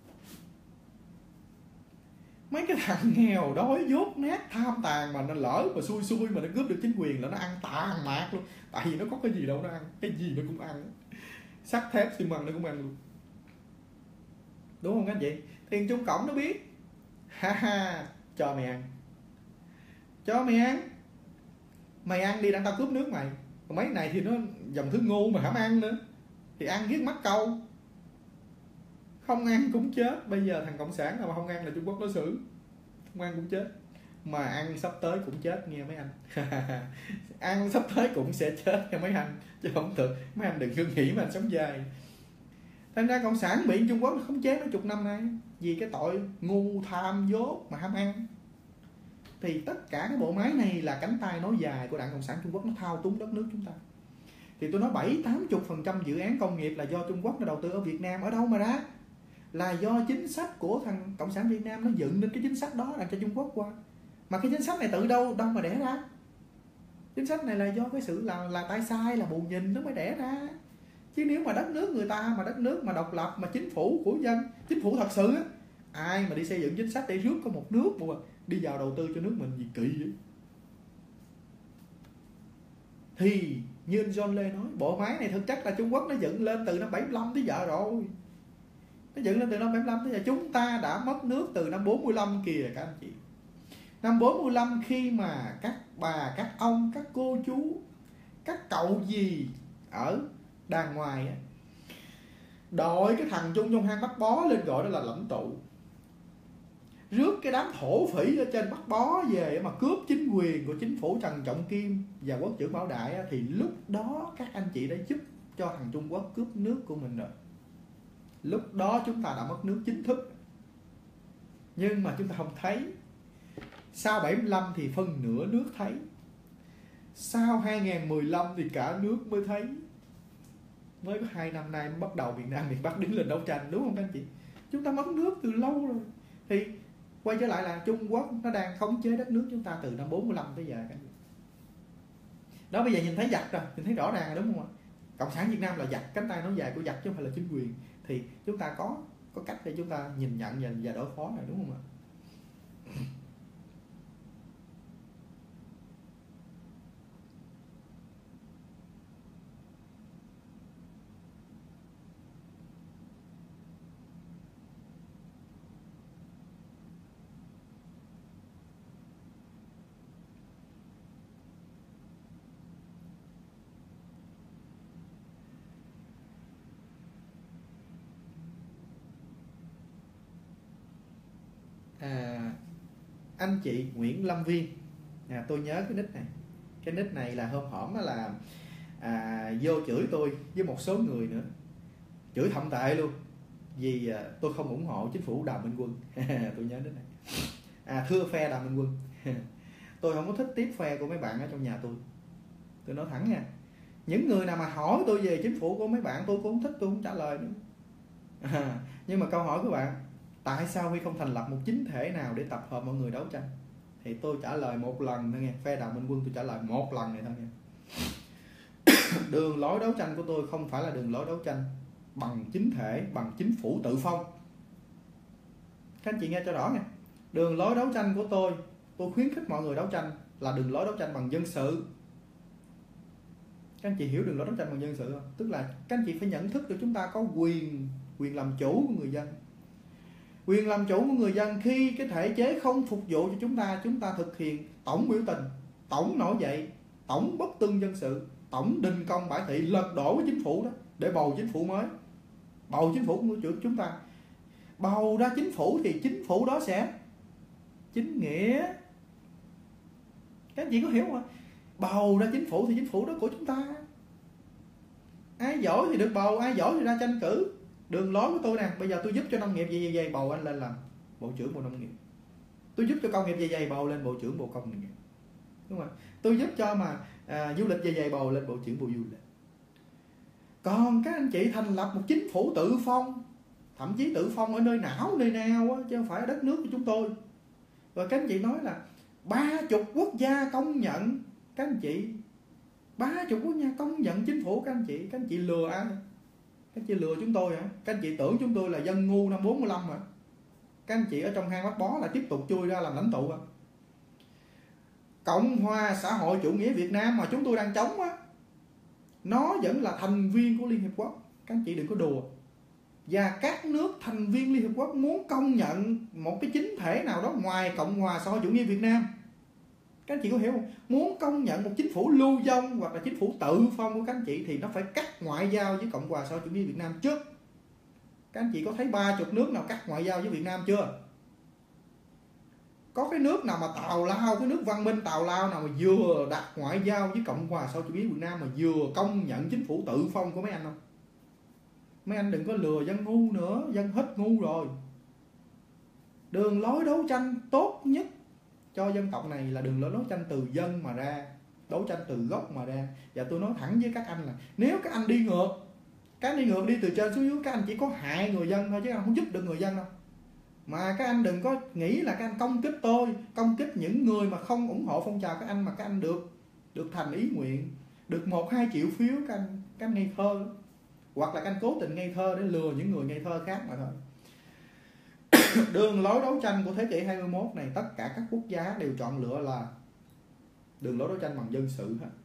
Mấy cái thằng nghèo đói dốt nát tham tàn mà nó lỡ mà xui xui mà nó cướp được chính quyền là nó ăn tàn mạc luôn. Tại vì nó có cái gì đâu nó ăn, cái gì nó cũng ăn. Sắt thép xi măng nó cũng ăn luôn, đúng không các anh chị? Thì Trung Cộng nó biết, ha ha, cho mày ăn, cho mày ăn, mày ăn đi, đang tao cướp nước mày. Còn mấy này thì nó dòng thứ ngu mà hãm ăn nữa, thì ăn giết mắc câu, không ăn cũng chết. Bây giờ thằng cộng sản nào mà không ăn là Trung Quốc nó xử, không ăn cũng chết, mà ăn sắp tới cũng chết nghe mấy anh. Ăn sắp tới cũng sẽ chết nha mấy anh, chứ không thực mấy anh đừng cứ nghĩ mà anh sống dài. Thành ra cộng sản bị Trung Quốc khống chế mấy chục năm nay vì cái tội ngu tham dốt mà ham ăn. Thì tất cả cái bộ máy này là cánh tay nối dài của Đảng Cộng sản Trung Quốc, nó thao túng đất nước chúng ta. Thì tôi nói bảy tám mươi phần trăm dự án công nghiệp là do Trung Quốc nó đầu tư ở Việt Nam. Ở đâu mà ra? Là do chính sách của thằng Cộng sản Việt Nam nó dựng nên cái chính sách đó làm cho Trung Quốc qua. Mà cái chính sách này từ đâu đâu mà đẻ ra? Chính sách này là do cái sự là là tay sai, là bù nhìn nó mới đẻ ra. Chứ nếu mà đất nước người ta, mà đất nước mà độc lập, mà chính phủ của dân, chính phủ thật sự á, ai mà đi xây dựng chính sách để rước có một nước mà đi vào đầu tư cho nước mình gì kỳ vậy? Thì như anh John Lê nói, bộ máy này thực chất là Trung Quốc nó dựng lên từ năm bảy mươi lăm tới giờ rồi. Nó dựng lên từ năm bảy mươi lăm tới giờ. Chúng ta đã mất nước từ năm bốn mươi lăm kìa các anh chị. Năm bốn mươi lăm khi mà các bà, các ông, các cô chú, các cậu gì ở đàng ngoài á, đội cái thằng Trung trong hang Bắt Bó lên gọi đó là lãnh tụ, rước cái đám thổ phỉ ở trên Bắt Bó về mà cướp chính quyền của chính phủ Trần Trọng Kim và quốc trưởng Bảo Đại á, thì lúc đó các anh chị đã giúp cho thằng Trung Quốc cướp nước của mình rồi. Lúc đó chúng ta đã mất nước chính thức, nhưng mà chúng ta không thấy. Sau bảy mươi lăm thì phân nửa nước thấy. Sau hai nghìn mười lăm thì cả nước mới thấy, mới có hai năm nay mới bắt đầu Việt Nam miền Bắc đứng lên đấu tranh, đúng không các anh chị? Chúng ta mất nước từ lâu rồi. Thì quay trở lại là Trung Quốc nó đang khống chế đất nước chúng ta từ năm bốn mươi lăm tới giờ các anh chị. Đó, bây giờ nhìn thấy giặc rồi, nhìn thấy rõ ràng rồi, đúng không ạ? Cộng sản Việt Nam là giặc, cánh tay nối dài của giặc chứ không phải là chính quyền. Thì chúng ta có có cách để chúng ta nhìn nhận và, và đối phó này, đúng không ạ? À, anh chị Nguyễn Lâm Viên, à, tôi nhớ cái nick này. Cái nick này là hôm hổm là à, vô chửi tôi với một số người nữa, chửi thậm tệ luôn, vì à, tôi không ủng hộ chính phủ Đào Minh Quân. Tôi nhớ nick này. À, thưa phe Đào Minh Quân, tôi không có thích tiếp phe của mấy bạn ở trong nhà tôi. Tôi nói thẳng nha, những người nào mà hỏi tôi về chính phủ của mấy bạn tôi cũng không thích, tôi không trả lời nữa. À, nhưng mà câu hỏi của bạn, tại sao Huy không thành lập một chính thể nào để tập hợp mọi người đấu tranh? Thì tôi trả lời một lần thôi nghe, phe Đào Minh Quân tôi trả lời một lần này thôi nghe. Đường lối đấu tranh của tôi không phải là đường lối đấu tranh bằng chính thể, bằng chính phủ tự phong. Các anh chị nghe cho rõ nha. Đường lối đấu tranh của tôi, tôi khuyến khích mọi người đấu tranh là đường lối đấu tranh bằng dân sự. Các anh chị hiểu đường lối đấu tranh bằng dân sự không? Tức là các anh chị phải nhận thức được chúng ta có quyền quyền làm chủ của người dân. Quyền làm chủ của người dân khi cái thể chế không phục vụ cho chúng ta, chúng ta thực hiện tổng biểu tình, tổng nổi dậy, tổng bất tuân dân sự, tổng đình công bãi thị, lật đổ với chính phủ đó để bầu chính phủ mới, bầu chính phủ của chúng ta. Bầu ra chính phủ thì chính phủ đó sẽ chính nghĩa. Các anh chị có hiểu không? Bầu ra chính phủ thì chính phủ đó của chúng ta. Ai giỏi thì được bầu, ai giỏi thì ra tranh cử. Đường lối của tôi nè, bây giờ tôi giúp cho nông nghiệp gì gì bầu anh lên làm bộ trưởng bộ nông nghiệp. Tôi giúp cho công nghiệp gì gì bầu lên bộ trưởng bộ công nghiệp. Đúng không? Tôi giúp cho mà à, du lịch gì gì bầu lên bộ trưởng bộ du lịch. Còn các anh chị thành lập một chính phủ tự phong, thậm chí tự phong ở nơi não nơi nào á, chứ không phải ở đất nước của chúng tôi. Rồi các anh chị nói là ba chục quốc gia công nhận. Các anh chị, ba chục quốc gia công nhận chính phủ. Các anh chị, các anh chị lừa ai? Các anh chị lừa chúng tôi hả? Các anh chị tưởng chúng tôi là dân ngu năm bốn mươi lăm hả? Các anh chị ở trong hang bắt bó là tiếp tục chui ra làm lãnh tụ hả? Cộng hòa xã hội chủ nghĩa Việt Nam mà chúng tôi đang chống á, nó vẫn là thành viên của Liên Hiệp Quốc. Các anh chị đừng có đùa. Và các nước thành viên Liên Hiệp Quốc muốn công nhận một cái chính thể nào đó ngoài Cộng hòa xã hội chủ nghĩa Việt Nam, các anh chị có hiểu không? Muốn công nhận một chính phủ lưu vong hoặc là chính phủ tự phong của các anh chị thì nó phải cắt ngoại giao với Cộng hòa xã hội chủ nghĩa Việt Nam trước. Các anh chị có thấy ba chục nước nào cắt ngoại giao với Việt Nam chưa? Có cái nước nào mà tào lao, cái nước văn minh tào lao nào mà vừa đặt ngoại giao với Cộng hòa xã hội chủ nghĩa Việt Nam mà vừa công nhận chính phủ tự phong của mấy anh không? Mấy anh đừng có lừa dân ngu nữa, dân hết ngu rồi. Đường lối đấu tranh tốt nhất cho dân tộc này là đường lối đấu tranh từ dân mà ra, đấu tranh từ gốc mà ra. Và tôi nói thẳng với các anh là nếu các anh đi ngược, các anh đi ngược, đi từ trên xuống dưới, các anh chỉ có hại người dân thôi chứ anh không giúp được người dân đâu. Mà các anh đừng có nghĩ là các anh công kích tôi, công kích những người mà không ủng hộ phong trào các anh mà các anh được được thành ý nguyện, được một hai triệu phiếu, các anh các anh ngây thơ, hoặc là các anh cố tình ngây thơ để lừa những người ngây thơ khác mà thôi. Đường lối đấu tranh của thế kỷ hai mươi mốt này, tất cả các quốc gia đều chọn lựa là đường lối đấu tranh bằng dân sự hết.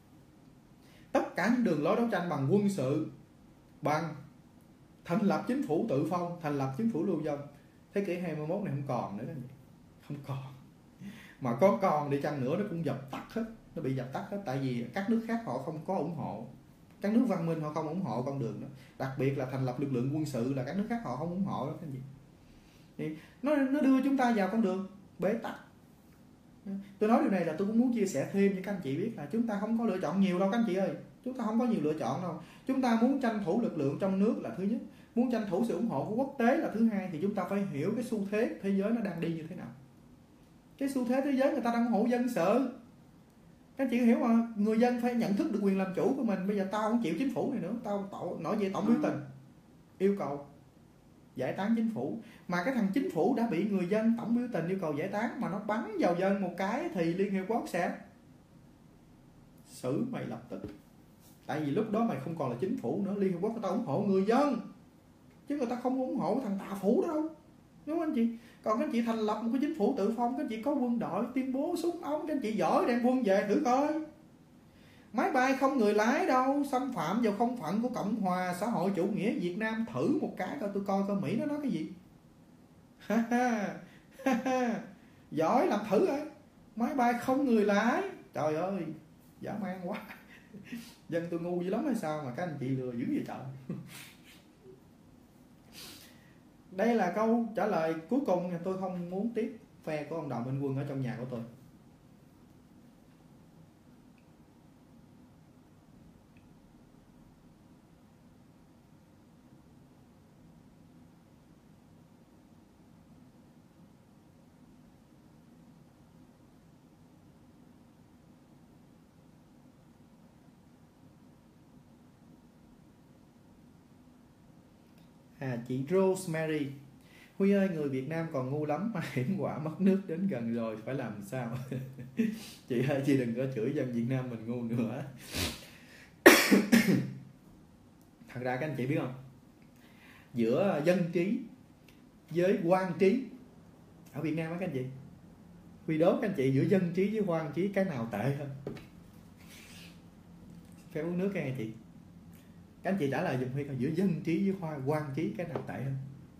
Tất cả những đường lối đấu tranh bằng quân sự, bằng thành lập chính phủ tự phong, thành lập chính phủ lưu vong, thế kỷ hai mươi mốt này không còn nữa. Không còn. Mà có còn đi chăng nữa nó cũng dập tắt hết, nó bị dập tắt hết. Tại vì các nước khác họ không có ủng hộ, các nước văn minh họ không ủng hộ con đường đó. Đặc biệt là thành lập lực lượng quân sự là các nước khác họ không ủng hộ đó. Cái gì thì nó, nó đưa chúng ta vào con đường bế tắc. Tôi nói điều này là tôi cũng muốn chia sẻ thêm cho các anh chị biết là chúng ta không có lựa chọn nhiều đâu các anh chị ơi. Chúng ta không có nhiều lựa chọn đâu. Chúng ta muốn tranh thủ lực lượng trong nước là thứ nhất, muốn tranh thủ sự ủng hộ của quốc tế là thứ hai. Thì chúng ta phải hiểu cái xu thế thế giới nó đang đi như thế nào. Cái xu thế thế giới người ta đang ủng hộ dân sự. Các anh chị hiểu mà, người dân phải nhận thức được quyền làm chủ của mình. Bây giờ tao không chịu chính phủ này nữa, tao tổ, nổi dậy tổng biểu tình yêu cầu giải tán chính phủ. Mà cái thằng chính phủ đã bị người dân tổng biểu tình yêu cầu giải tán mà nó bắn vào dân một cái thì Liên Hiệp Quốc sẽ xử mày lập tức. Tại vì lúc đó mày không còn là chính phủ nữa. Liên Hiệp Quốc người ta ủng hộ người dân chứ người ta không ủng hộ thằng tà phủ đó đâu, đúng không anh chị? Còn các anh chị thành lập một cái chính phủ tự phong, các anh chị có quân đội tuyên bố súng ống, các anh chị giỏi đem quân về thử coi. Máy bay không người lái đâu, xâm phạm vào không phận của Cộng hòa xã hội chủ nghĩa Việt Nam, thử một cái coi tôi coi coi Mỹ nó nói cái gì. Giỏi làm thử ấy. Máy bay không người lái, trời ơi dã man quá. Dân tôi ngu dữ lắm hay sao mà các anh chị lừa dữ vậy trời. Đây là câu trả lời cuối cùng, tôi không muốn tiếp phe của ông Đào Minh Quân ở trong nhà của tôi. À, chị Rosemary: Huy ơi, người Việt Nam còn ngu lắm mà hiểm họa mất nước đến gần rồi, phải làm sao? Chị ơi, chị đừng có chửi dân Việt Nam mình ngu nữa. Thật ra các anh chị biết không, giữa dân trí với quan trí ở Việt Nam á các anh chị, Huy đố các anh chị giữa dân trí với quan trí cái nào tệ hơn? Phải uống nước các anh chị. Các anh chị trả lời giùm Huy coi, giữa dân trí với khoa quan trí cái nào tệ hơn?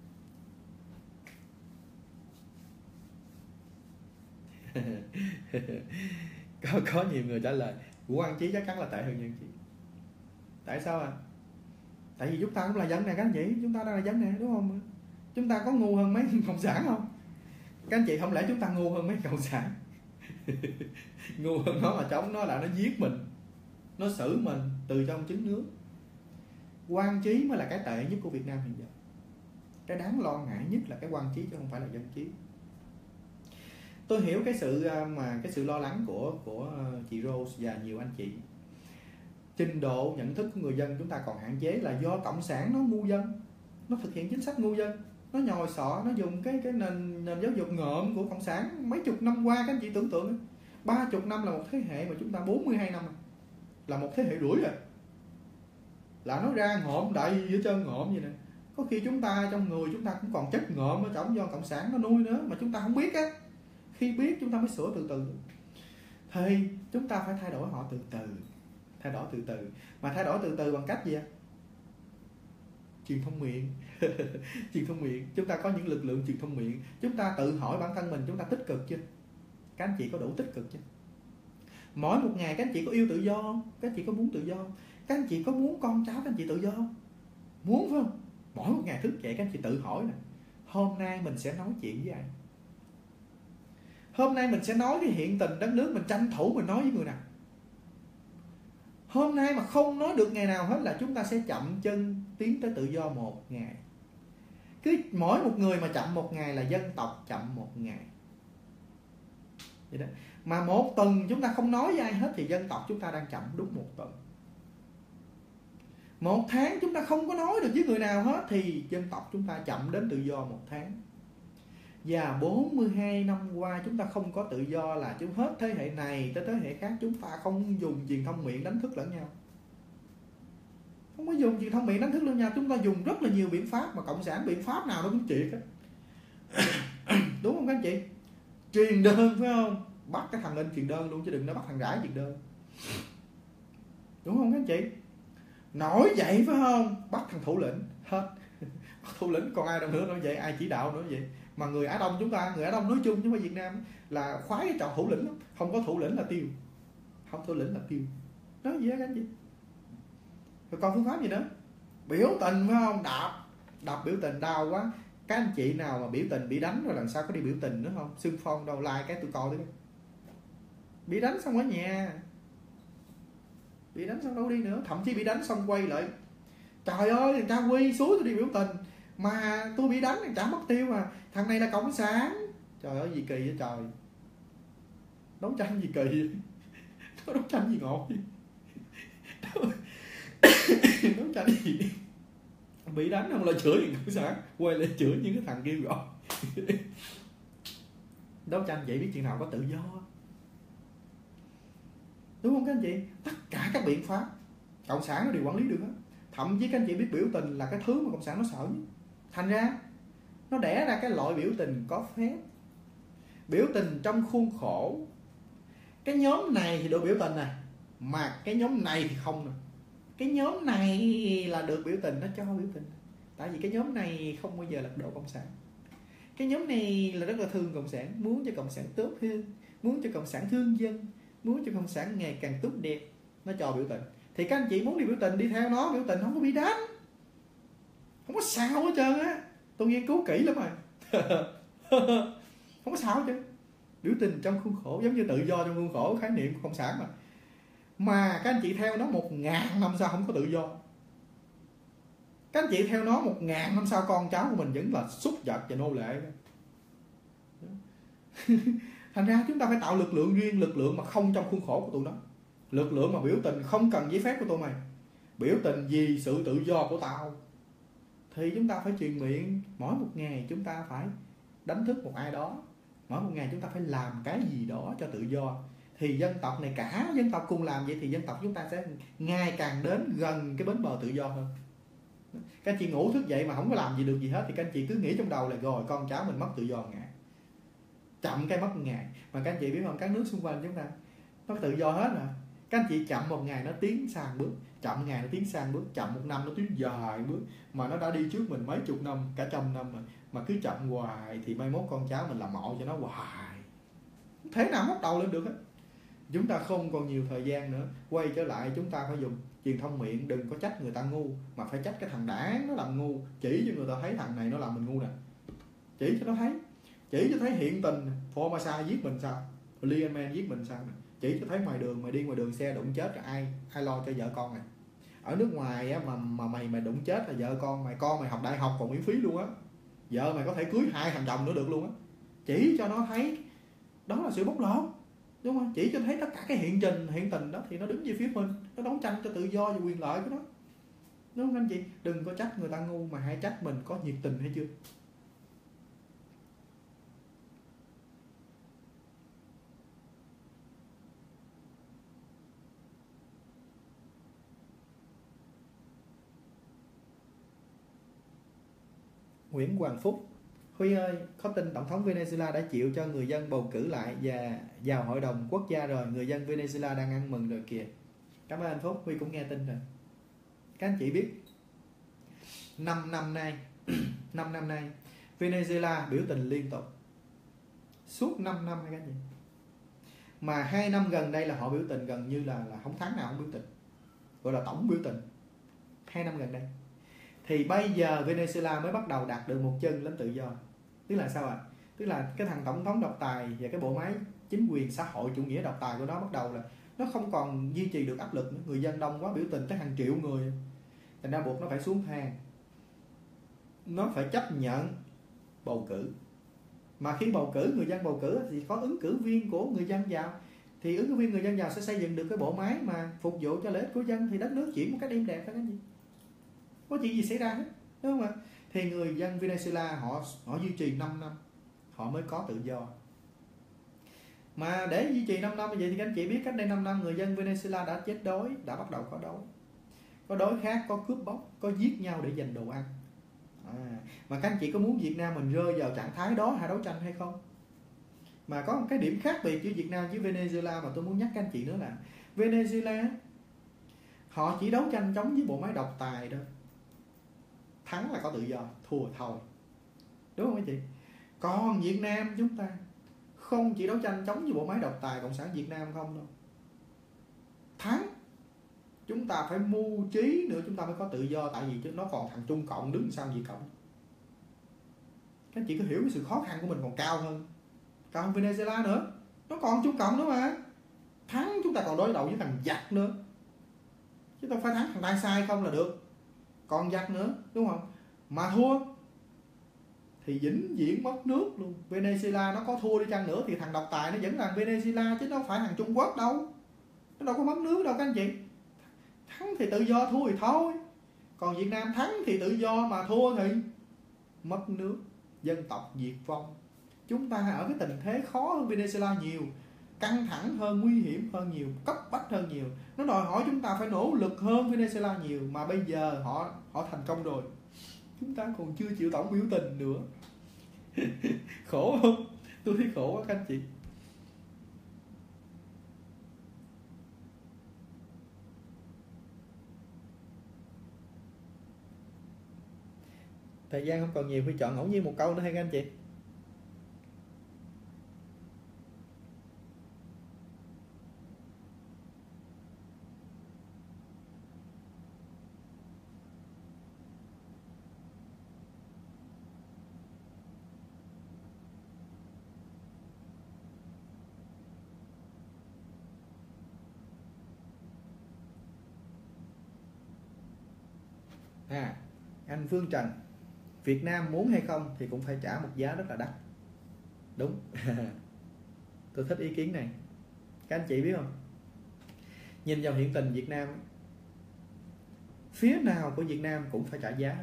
có, có nhiều người trả lời quan trí chắc chắn là tệ hơn dân trí. Tại sao à? Tại vì chúng ta cũng là dân này các anh chị, chúng ta đang là dân này đúng không? Chúng ta có ngu hơn mấy cộng sản không? Các anh chị, không lẽ chúng ta ngu hơn mấy cộng sản? Ngu hơn nó mà chống nó là nó giết mình, nó xử mình từ trong trứng nước. Quan trí mới là cái tệ nhất của Việt Nam hiện giờ. Cái đáng lo ngại nhất là cái quan trí chứ không phải là dân trí. Tôi hiểu cái sự mà cái sự lo lắng của của chị Rose và nhiều anh chị. Trình độ nhận thức của người dân chúng ta còn hạn chế là do cộng sản nó ngu dân, nó thực hiện chính sách ngu dân, nó nhồi sọ, nó dùng cái cái nền nền giáo dục ngợm của cộng sản mấy chục năm qua. Các anh chị tưởng tượng, ba chục năm là một thế hệ, mà chúng ta bốn mươi hai năm là một thế hệ rưỡi rồi. Là nó ra ngộm đầy giữa chân ngộm vậy nè. Có khi chúng ta trong người chúng ta cũng còn chất ngộm ở trong do cộng sản nó nuôi nữa mà chúng ta không biết á. Khi biết chúng ta mới sửa từ từ. Thì chúng ta phải thay đổi họ từ từ, thay đổi từ từ. Mà thay đổi từ từ bằng cách gì ạ? Truyền thông miệng. Truyền thông miệng. Chúng ta có những lực lượng truyền thông miệng. Chúng ta tự hỏi bản thân mình chúng ta tích cực chưa? Các anh chị có đủ tích cực chưa? Mỗi một ngày các anh chị có yêu tự do không? Các anh chị có muốn tự do không? Các anh chị có muốn con cháu các anh chị tự do không? Muốn phải không? Mỗi một ngày thức dậy các anh chị tự hỏi nè, hôm nay mình sẽ nói chuyện với ai? Hôm nay mình sẽ nói cái hiện tình đất nước, mình tranh thủ mình nói với người nào? Hôm nay mà không nói được ngày nào hết là chúng ta sẽ chậm chân tiến tới tự do một ngày. Cứ mỗi một người mà chậm một ngày là dân tộc chậm một ngày. Vậy đó. Mà một tuần chúng ta không nói với ai hết thì dân tộc chúng ta đang chậm đúng một tuần. Một tháng chúng ta không có nói được với người nào hết thì dân tộc chúng ta chậm đến tự do một tháng. Và bốn mươi hai năm qua chúng ta không có tự do là chúng hết thế hệ này tới thế hệ khác chúng ta không dùng truyền thông miệng đánh thức lẫn nhau. Không có dùng truyền thông miệng đánh thức lẫn nhau, chúng ta dùng rất là nhiều biện pháp mà cộng sản biện pháp nào nó cũng triệt hết. Đúng không các anh chị? Truyền đơn phải không? Bắt cái thằng lên truyền đơn luôn chứ đừng nói bắt thằng rải truyền đơn. Đúng không các anh chị? Nổi dậy phải không? Bắt thằng thủ lĩnh hết. Thủ lĩnh còn ai đâu nữa nổi dậy, ai chỉ đạo nữa vậy. Mà người Á Đông chúng ta, người Á Đông nói chung chứ không phải Việt Nam là khoái cái trò thủ lĩnh lắm. Không có thủ lĩnh là tiêu. Không thủ lĩnh là tiêu. Đó gì đó các anh chị. Rồi còn phương pháp gì nữa? Biểu tình phải không? Đạp. Đạp biểu tình đau quá. Các anh chị nào mà biểu tình bị đánh rồi lần sau có đi biểu tình nữa không? Xưng phong đâu, like cái tôi coi đấy. Bị đánh xong ở nhà. Bị đánh xong đâu đi nữa. Thậm chí bị đánh xong quay lại, trời ơi thằng cha Quy suối tôi đi biểu tình mà tôi bị đánh thằng trả mất tiêu mà. Thằng này là cộng sản. Trời ơi gì kỳ vậy trời. Đấu tranh gì kỳ vậy? Có đấu tranh gì ngộ gì? Đấu tranh gì? Bị đánh không là chửi thì cộng sản, quay lại chửi những cái thằng kêu gọi. Đấu tranh vậy biết chuyện nào có tự do, đúng không các anh chị? Tất cả các biện pháp cộng sản nó đều quản lý được hết. Thậm chí các anh chị biết biểu tình là cái thứ mà cộng sản nó sợ nhất. Thành ra nó đẻ ra cái loại biểu tình có phép, biểu tình trong khuôn khổ. Cái nhóm này thì được biểu tình này, mà cái nhóm này thì không nè. Cái nhóm này là được biểu tình, nó cho biểu tình. Tại vì cái nhóm này không bao giờ lật đổ cộng sản. Cái nhóm này là rất là thương cộng sản, muốn cho cộng sản tốt hơn, muốn cho cộng sản thương dân, muốn cho cộng sản ngày càng tốt đẹp. Nó cho biểu tình. Thì các anh chị muốn đi biểu tình, đi theo nó biểu tình, không có bị đánh, không có sao hết trơn á. Tôi nghiên cứu kỹ lắm rồi. Không có sao hết trơn. Biểu tình trong khuôn khổ, giống như tự do trong khuôn khổ, khái niệm của cộng sản mà. Mà các anh chị theo nó một ngàn năm sau không có tự do. Các anh chị theo nó một ngàn năm sau con cháu của mình vẫn là súc vật và nô lệ. Thành ra chúng ta phải tạo lực lượng riêng, lực lượng mà không trong khuôn khổ của tụi nó. Lực lượng mà biểu tình không cần giấy phép của tụi mày, biểu tình vì sự tự do của tao. Thì chúng ta phải truyền miệng, mỗi một ngày chúng ta phải đánh thức một ai đó, mỗi một ngày chúng ta phải làm cái gì đó cho tự do. Thì dân tộc này, cả dân tộc cùng làm vậy thì dân tộc chúng ta sẽ ngày càng đến gần cái bến bờ tự do hơn. Các anh chị ngủ thức dậy mà không có làm gì được gì hết thì các anh chị cứ nghĩ trong đầu là rồi con cháu mình mất tự do ngày, chậm cái mất một ngày. Mà các anh chị biết không, các nước xung quanh chúng ta nó tự do hết rồi. Các anh chị chậm một ngày nó tiến sang bước, chậm một ngày nó tiến sang bước, chậm một năm nó tiến dài bước. Mà nó đã đi trước mình mấy chục năm, cả trăm năm rồi. Mà cứ chậm hoài thì mai mốt con cháu mình làm mộ cho nó hoài, không thể nào móc đầu lên được hết. Chúng ta không còn nhiều thời gian nữa. Quay trở lại chúng ta phải dùng truyền thông miệng. Đừng có trách người ta ngu, mà phải trách cái thằng đảng nó làm ngu. Chỉ cho người ta thấy thằng này nó làm mình ngu nè. Chỉ cho nó thấy. Chỉ cho thấy hiện tình Formosa giết mình sao, Lianman giết mình sao. Chỉ cho thấy ngoài đường, mày đi ngoài đường xe đụng chết rồi ai ai lo cho vợ con mày. Ở nước ngoài á, mà mà mày mày đụng chết là vợ con mày, con mày học đại học còn miễn phí luôn á. Vợ mày có thể cưới hai thằng chồng nữa được luôn á. Chỉ cho nó thấy đó là sự bóc lột, đúng không? Chỉ cho thấy tất cả cái hiện trình hiện tình đó thì nó đứng về phía mình, nó đấu tranh cho tự do và quyền lợi của nó, đúng không anh chị? Đừng có trách người ta ngu mà hãy trách mình có nhiệt tình hay chưa. Nguyễn Hoàng Phúc: Huy ơi, có tin Tổng thống Venezuela đã chịu cho người dân bầu cử lại và vào Hội đồng Quốc gia rồi, người dân Venezuela đang ăn mừng rồi kìa. Cảm ơn anh Phúc, Huy cũng nghe tin rồi. Các anh chị biết năm năm nay năm năm nay Venezuela biểu tình liên tục suốt năm năm các anh chị. Mà hai năm gần đây là họ biểu tình gần như là là không tháng nào không biểu tình, gọi là tổng biểu tình. Hai năm gần đây thì bây giờ Venezuela mới bắt đầu đạt được một chân lên tự do. Tức là sao ạ? À? Tức là cái thằng tổng thống độc tài và cái bộ máy chính quyền xã hội chủ nghĩa độc tài của nó bắt đầu là nó không còn duy trì được áp lực nữa. Người dân đông quá, biểu tình tới hàng triệu người, thành ra buộc nó phải xuống thang, nó phải chấp nhận bầu cử. Mà khi bầu cử, người dân bầu cử thì có ứng cử viên của người dân vào, thì ứng cử viên người dân vào sẽ xây dựng được cái bộ máy mà phục vụ cho lợi ích của dân, thì đất nước chuyển một cách êm đẹp đó cái gì, có chuyện gì xảy ra hết, đúng không ạ? Thì người dân Venezuela họ họ duy trì năm năm họ mới có tự do. Mà để duy trì năm năm như vậy thì các anh chị biết cách đây năm năm người dân Venezuela đã chết đói, đã bắt đầu có đói, có đói khát, có cướp bóc, có giết nhau để giành đồ ăn. À, mà các anh chị có muốn Việt Nam mình rơi vào trạng thái đó hay đấu tranh hay không? Mà có một cái điểm khác biệt giữa Việt Nam với Venezuela mà tôi muốn nhắc các anh chị nữa là Venezuela họ chỉ đấu tranh chống với bộ máy độc tài thôi, thắng là có tự do, thua thôi, đúng không anh chị? Còn Việt Nam chúng ta không chỉ đấu tranh chống với bộ máy độc tài cộng sản Việt Nam không đâu, thắng chúng ta phải mưu trí nữa chúng ta mới có tự do, tại vì nó còn thằng Trung Cộng đứng sau Việt Cộng. Các anh chị có hiểu cái sự khó khăn của mình còn cao hơn, cao hơn Venezuela nữa, nó còn Trung Cộng nữa mà. Thắng chúng ta còn đối đầu với thằng giặc nữa, chứ đâu phải thắng thằng Đai Sai không là được, còn giặc nữa, đúng không? Mà thua thì vĩnh viễn mất nước luôn. Venezuela nó có thua đi chăng nữa thì thằng độc tài nó vẫn là Venezuela chứ nó không phải thằng Trung Quốc đâu, Nó đâu có mất nước đâu các anh chị. Thắng thì tự do, thua thì thôi. Còn Việt Nam thắng thì tự do, mà thua thì mất nước, dân tộc diệt vong. Chúng ta ở cái tình thế khó hơn Venezuela nhiều, căng thẳng hơn, nguy hiểm hơn nhiều, cấp bách hơn nhiều. Nó đòi hỏi chúng ta phải nỗ lực hơn Venezuela nhiều. Mà bây giờ họ họ thành công rồi, chúng ta còn chưa chịu tổng biểu tình nữa. Khổ không? Tôi thấy khổ quá các anh chị. Thời gian không còn nhiều, phải chọn ngẫu nhiên một câu nữa hay các anh chị. À, anh Phương Trần, Việt Nam muốn hay không thì cũng phải trả một giá rất là đắt. Đúng. Tôi thích ý kiến này. Các anh chị biết không, nhìn vào hiện tình Việt Nam, phía nào của Việt Nam cũng phải trả giá.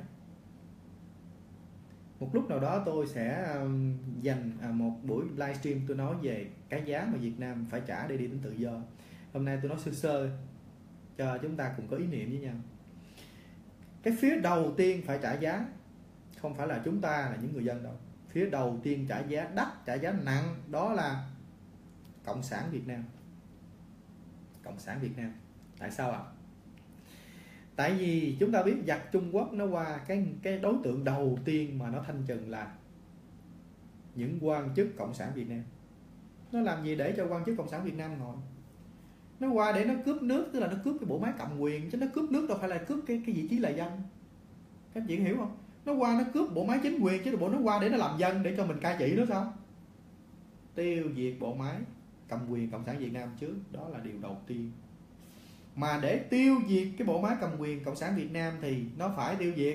Một lúc nào đó tôi sẽ dành một buổi livestream tôi nói về cái giá mà Việt Nam phải trả để đi đến tự do. Hôm nay tôi nói sơ sơ cho chúng ta cùng có ý niệm với nhau. Cái phía đầu tiên phải trả giá không phải là chúng ta, là những người dân đâu. Phía đầu tiên trả giá đắt, trả giá nặng, đó là Cộng sản Việt Nam. Cộng sản Việt Nam. Tại sao ạ? À? Tại vì chúng ta biết giặc Trung Quốc nó qua cái, cái đối tượng đầu tiên mà nó thanh trừng là những quan chức Cộng sản Việt Nam. Nó làm gì để cho quan chức Cộng sản Việt Nam ngồi? Nó qua để nó cướp nước, tức là nó cướp cái bộ máy cầm quyền, chứ nó cướp nước đâu phải là cướp cái, cái vị trí là dân. Các chị hiểu không? Nó qua nó cướp bộ máy chính quyền, chứ bộ nó qua để nó làm dân, để cho mình cai trị nó sao? Tiêu diệt bộ máy cầm quyền Cộng sản Việt Nam trước, đó là điều đầu tiên. Mà để tiêu diệt cái bộ máy cầm quyền Cộng sản Việt Nam thì nó phải tiêu diệt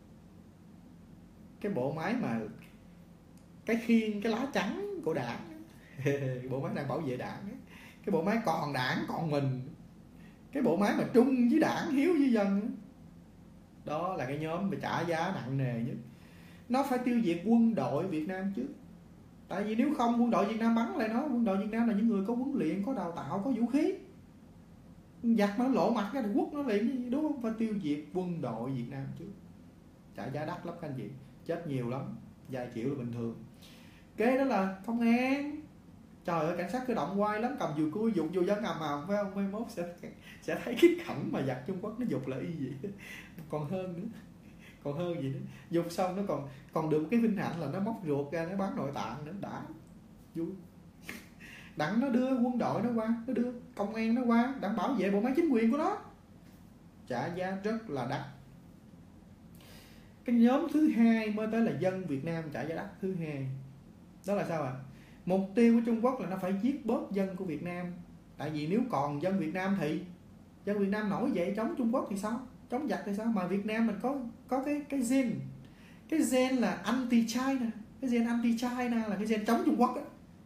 cái bộ máy mà cái khiên, cái lá chắn của đảng. Bộ máy đang bảo vệ đảng, cái bộ máy còn đảng còn mình, cái bộ máy mà trung với đảng, hiếu với dân. Đó là cái nhóm mà trả giá nặng nề nhất. Nó phải tiêu diệt quân đội Việt Nam trước. Tại vì nếu không quân đội Việt Nam bắn lại nó. Quân đội Việt Nam là những người có huấn luyện, có đào tạo, có vũ khí. Giặc mà nó lộ mặt ra thì quất nó liền, đúng không? Phải tiêu diệt quân đội Việt Nam trước. Trả giá đắt lắm các anh chị, chết nhiều lắm, vài triệu là bình thường. Kế đó là công an. Trời ơi, cảnh sát cơ động quay lắm, cầm dùi cui dục vô dân ầm ầm, phải không? Mai mốt sẽ sẽ thấy cái cảnh mà giặc Trung Quốc nó dục là y vậy. Còn hơn nữa, còn hơn gì nữa. Dục xong nó còn còn được cái vinh hạnh là nó móc ruột ra, nó bán nội tạng nữa, đã vui. Đặng nó đưa quân đội nó qua, nó đưa công an nó qua, đặng bảo vệ bộ máy chính quyền của nó. Trả giá rất là đắt. Cái nhóm thứ hai mới tới là dân Việt Nam trả giá đắt thứ hai. Đó là sao ạ? À? Mục tiêu của Trung Quốc là nó phải giết bớt dân của Việt Nam. Tại vì nếu còn dân Việt Nam thì dân Việt Nam nổi dậy chống Trung Quốc thì sao? Chống giặc thì sao? Mà Việt Nam mình có có cái cái gen, cái gen là anti China, cái gen anti China là cái gen chống Trung Quốc á.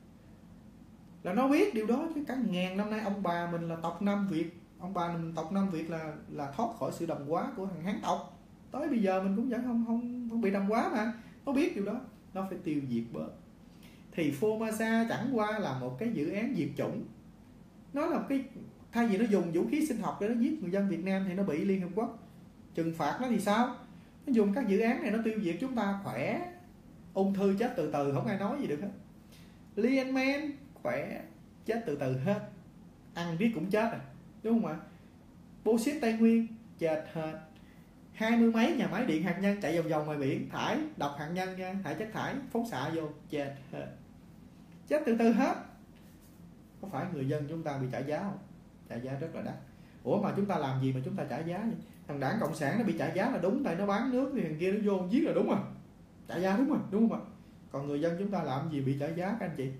Là nó biết điều đó chứ. Cả ngàn năm nay ông bà mình là tộc Nam Việt, ông bà mình tộc Nam Việt là là thoát khỏi sự đồng hóa của thằng Hán tộc. Tới bây giờ mình cũng vẫn không không không bị đồng hóa mà. Nó biết điều đó, nó phải tiêu diệt bớt. Thì Formosa chẳng qua là một cái dự án diệt chủng. Nó là một cái, thay vì nó dùng vũ khí sinh học để nó giết người dân Việt Nam thì nó bị Liên Hợp Quốc trừng phạt nó thì sao? Nó dùng các dự án này nó tiêu diệt chúng ta khỏe. Ung thư chết từ từ, không ai nói gì được hết. Liên men khỏe, chết từ từ hết. Ăn riết cũng chết à, đúng không ạ? Bauxit Tây Nguyên chết hết. Hai mươi mấy nhà máy điện hạt nhân chạy vòng vòng ngoài biển, thải độc hạt nhân nha, thải chất thải phóng xạ vô, chết hết. Chết từ từ hết. Có phải người dân chúng ta bị trả giá không? Trả giá rất là đắt. Ủa mà chúng ta làm gì mà chúng ta trả giá vậy? Thằng Đảng Cộng sản nó bị trả giá là đúng, tại nó bán nước thì thằng kia nó vô giết là đúng rồi. Trả giá đúng rồi, đúng không ạ? Còn người dân chúng ta làm gì bị trả giá các anh chị?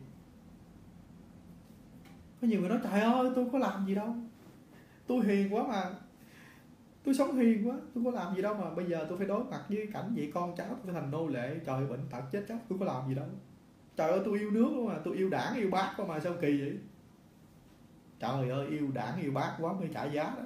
Có nhiều người nói trời ơi tôi có làm gì đâu, tôi hiền quá mà, tôi sống hiền quá, tôi có làm gì đâu mà bây giờ tôi phải đối mặt với cảnh vậy, con cháu tôi phải thành nô lệ, trời bệnh tật chết chóc, tôi có làm gì đâu. Trời ơi tôi yêu nước mà, tôi yêu đảng yêu bác mà sao kỳ vậy? Trời ơi, yêu đảng yêu bác quá mới trả giá đó.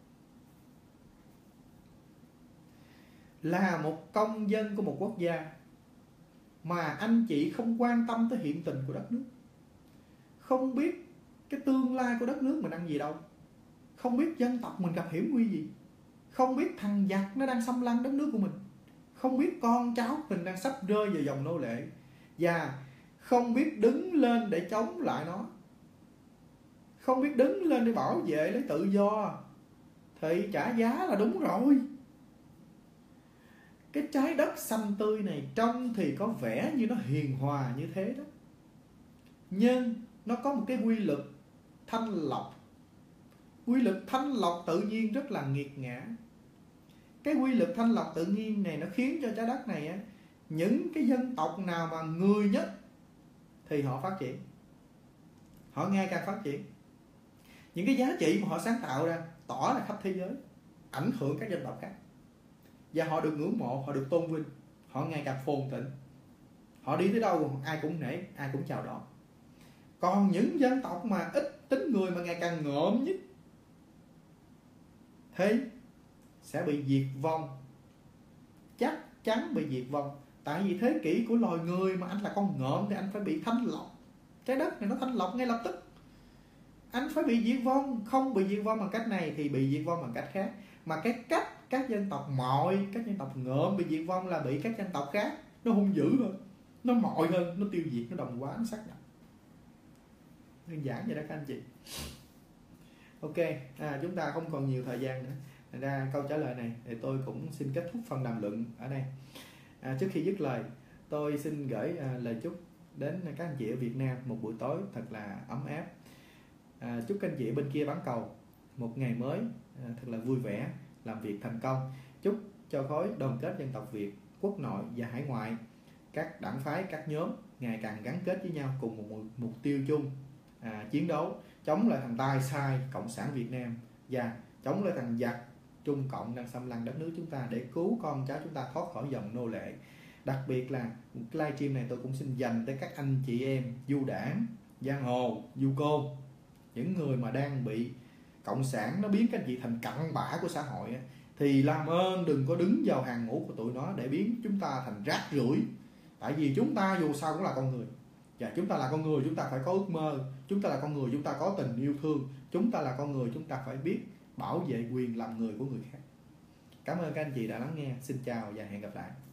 Là một công dân của một quốc gia mà anh chị không quan tâm tới hiện tình của đất nước, không biết cái tương lai của đất nước mình đang gì đâu, không biết dân tộc mình gặp hiểm nguy gì, không biết thằng giặc nó đang xâm lăng đất nước của mình, không biết con cháu mình đang sắp rơi vào dòng nô lệ, và không biết đứng lên để chống lại nó, không biết đứng lên để bảo vệ lấy tự do, thì trả giá là đúng rồi. Cái trái đất xanh tươi này trông thì có vẻ như nó hiền hòa như thế đó, nhưng nó có một cái quy luật thanh lọc. Quy luật thanh lọc tự nhiên rất là nghiệt ngã. Cái quy luật thanh lọc tự nhiên này nó khiến cho trái đất này á, những cái dân tộc nào mà người nhất thì họ phát triển, họ ngày càng phát triển. Những cái giá trị mà họ sáng tạo ra tỏ ra khắp thế giới, ảnh hưởng các dân tộc khác, và họ được ngưỡng mộ, họ được tôn vinh, họ ngày càng phồn thịnh. Họ đi tới đâu ai cũng nể, ai cũng chào đón. Còn những dân tộc mà ít tính người mà ngày càng ngợm nhất thì sẽ bị diệt vong, chắc chắn bị diệt vong. Tại vì thế kỷ của loài người mà anh là con ngợm thì anh phải bị thanh lọc. Trái đất này nó thanh lọc ngay lập tức. Anh phải bị diệt vong. Không bị diệt vong bằng cách này thì bị diệt vong bằng cách khác. Mà cái cách các dân tộc mọi, các dân tộc ngợm bị diệt vong là bị các dân tộc khác nó hung dữ hơn, nó mọi hơn, nó tiêu diệt, nó đồng hóa, nó sát nhập. Đơn giản vậy đó các anh chị. Ok, à, chúng ta không còn nhiều thời gian nữa. Thành ra câu trả lời này thì tôi cũng xin kết thúc phần đàm luận ở đây. À, trước khi dứt lời, tôi xin gửi à, lời chúc đến các anh chị ở Việt Nam một buổi tối thật là ấm áp. À, chúc các anh chị bên kia bán cầu một ngày mới à, thật là vui vẻ, làm việc thành công. Chúc cho khối đoàn kết dân tộc Việt, quốc nội và hải ngoại, các đảng phái, các nhóm ngày càng gắn kết với nhau cùng một mục tiêu chung, à, chiến đấu chống lại thằng tai sai cộng sản Việt Nam và chống lại thằng giặc Trung Cộng đang xâm lăng đất nước chúng ta, để cứu con cháu chúng ta thoát khỏi dòng nô lệ. Đặc biệt là live stream này tôi cũng xin dành tới các anh chị em du đảng, giang hồ, du côn, những người mà đang bị cộng sản nó biến các anh chị thành cặn bã của xã hội á, thì làm ơn đừng có đứng vào hàng ngũ của tụi nó để biến chúng ta thành rác rưởi. Tại vì chúng ta dù sao cũng là con người, và chúng ta là con người chúng ta phải có ước mơ, chúng ta là con người chúng ta có tình yêu thương, chúng ta là con người chúng ta phải biết bảo vệ quyền làm người của người khác. Cảm ơn các anh chị đã lắng nghe. Xin chào và hẹn gặp lại.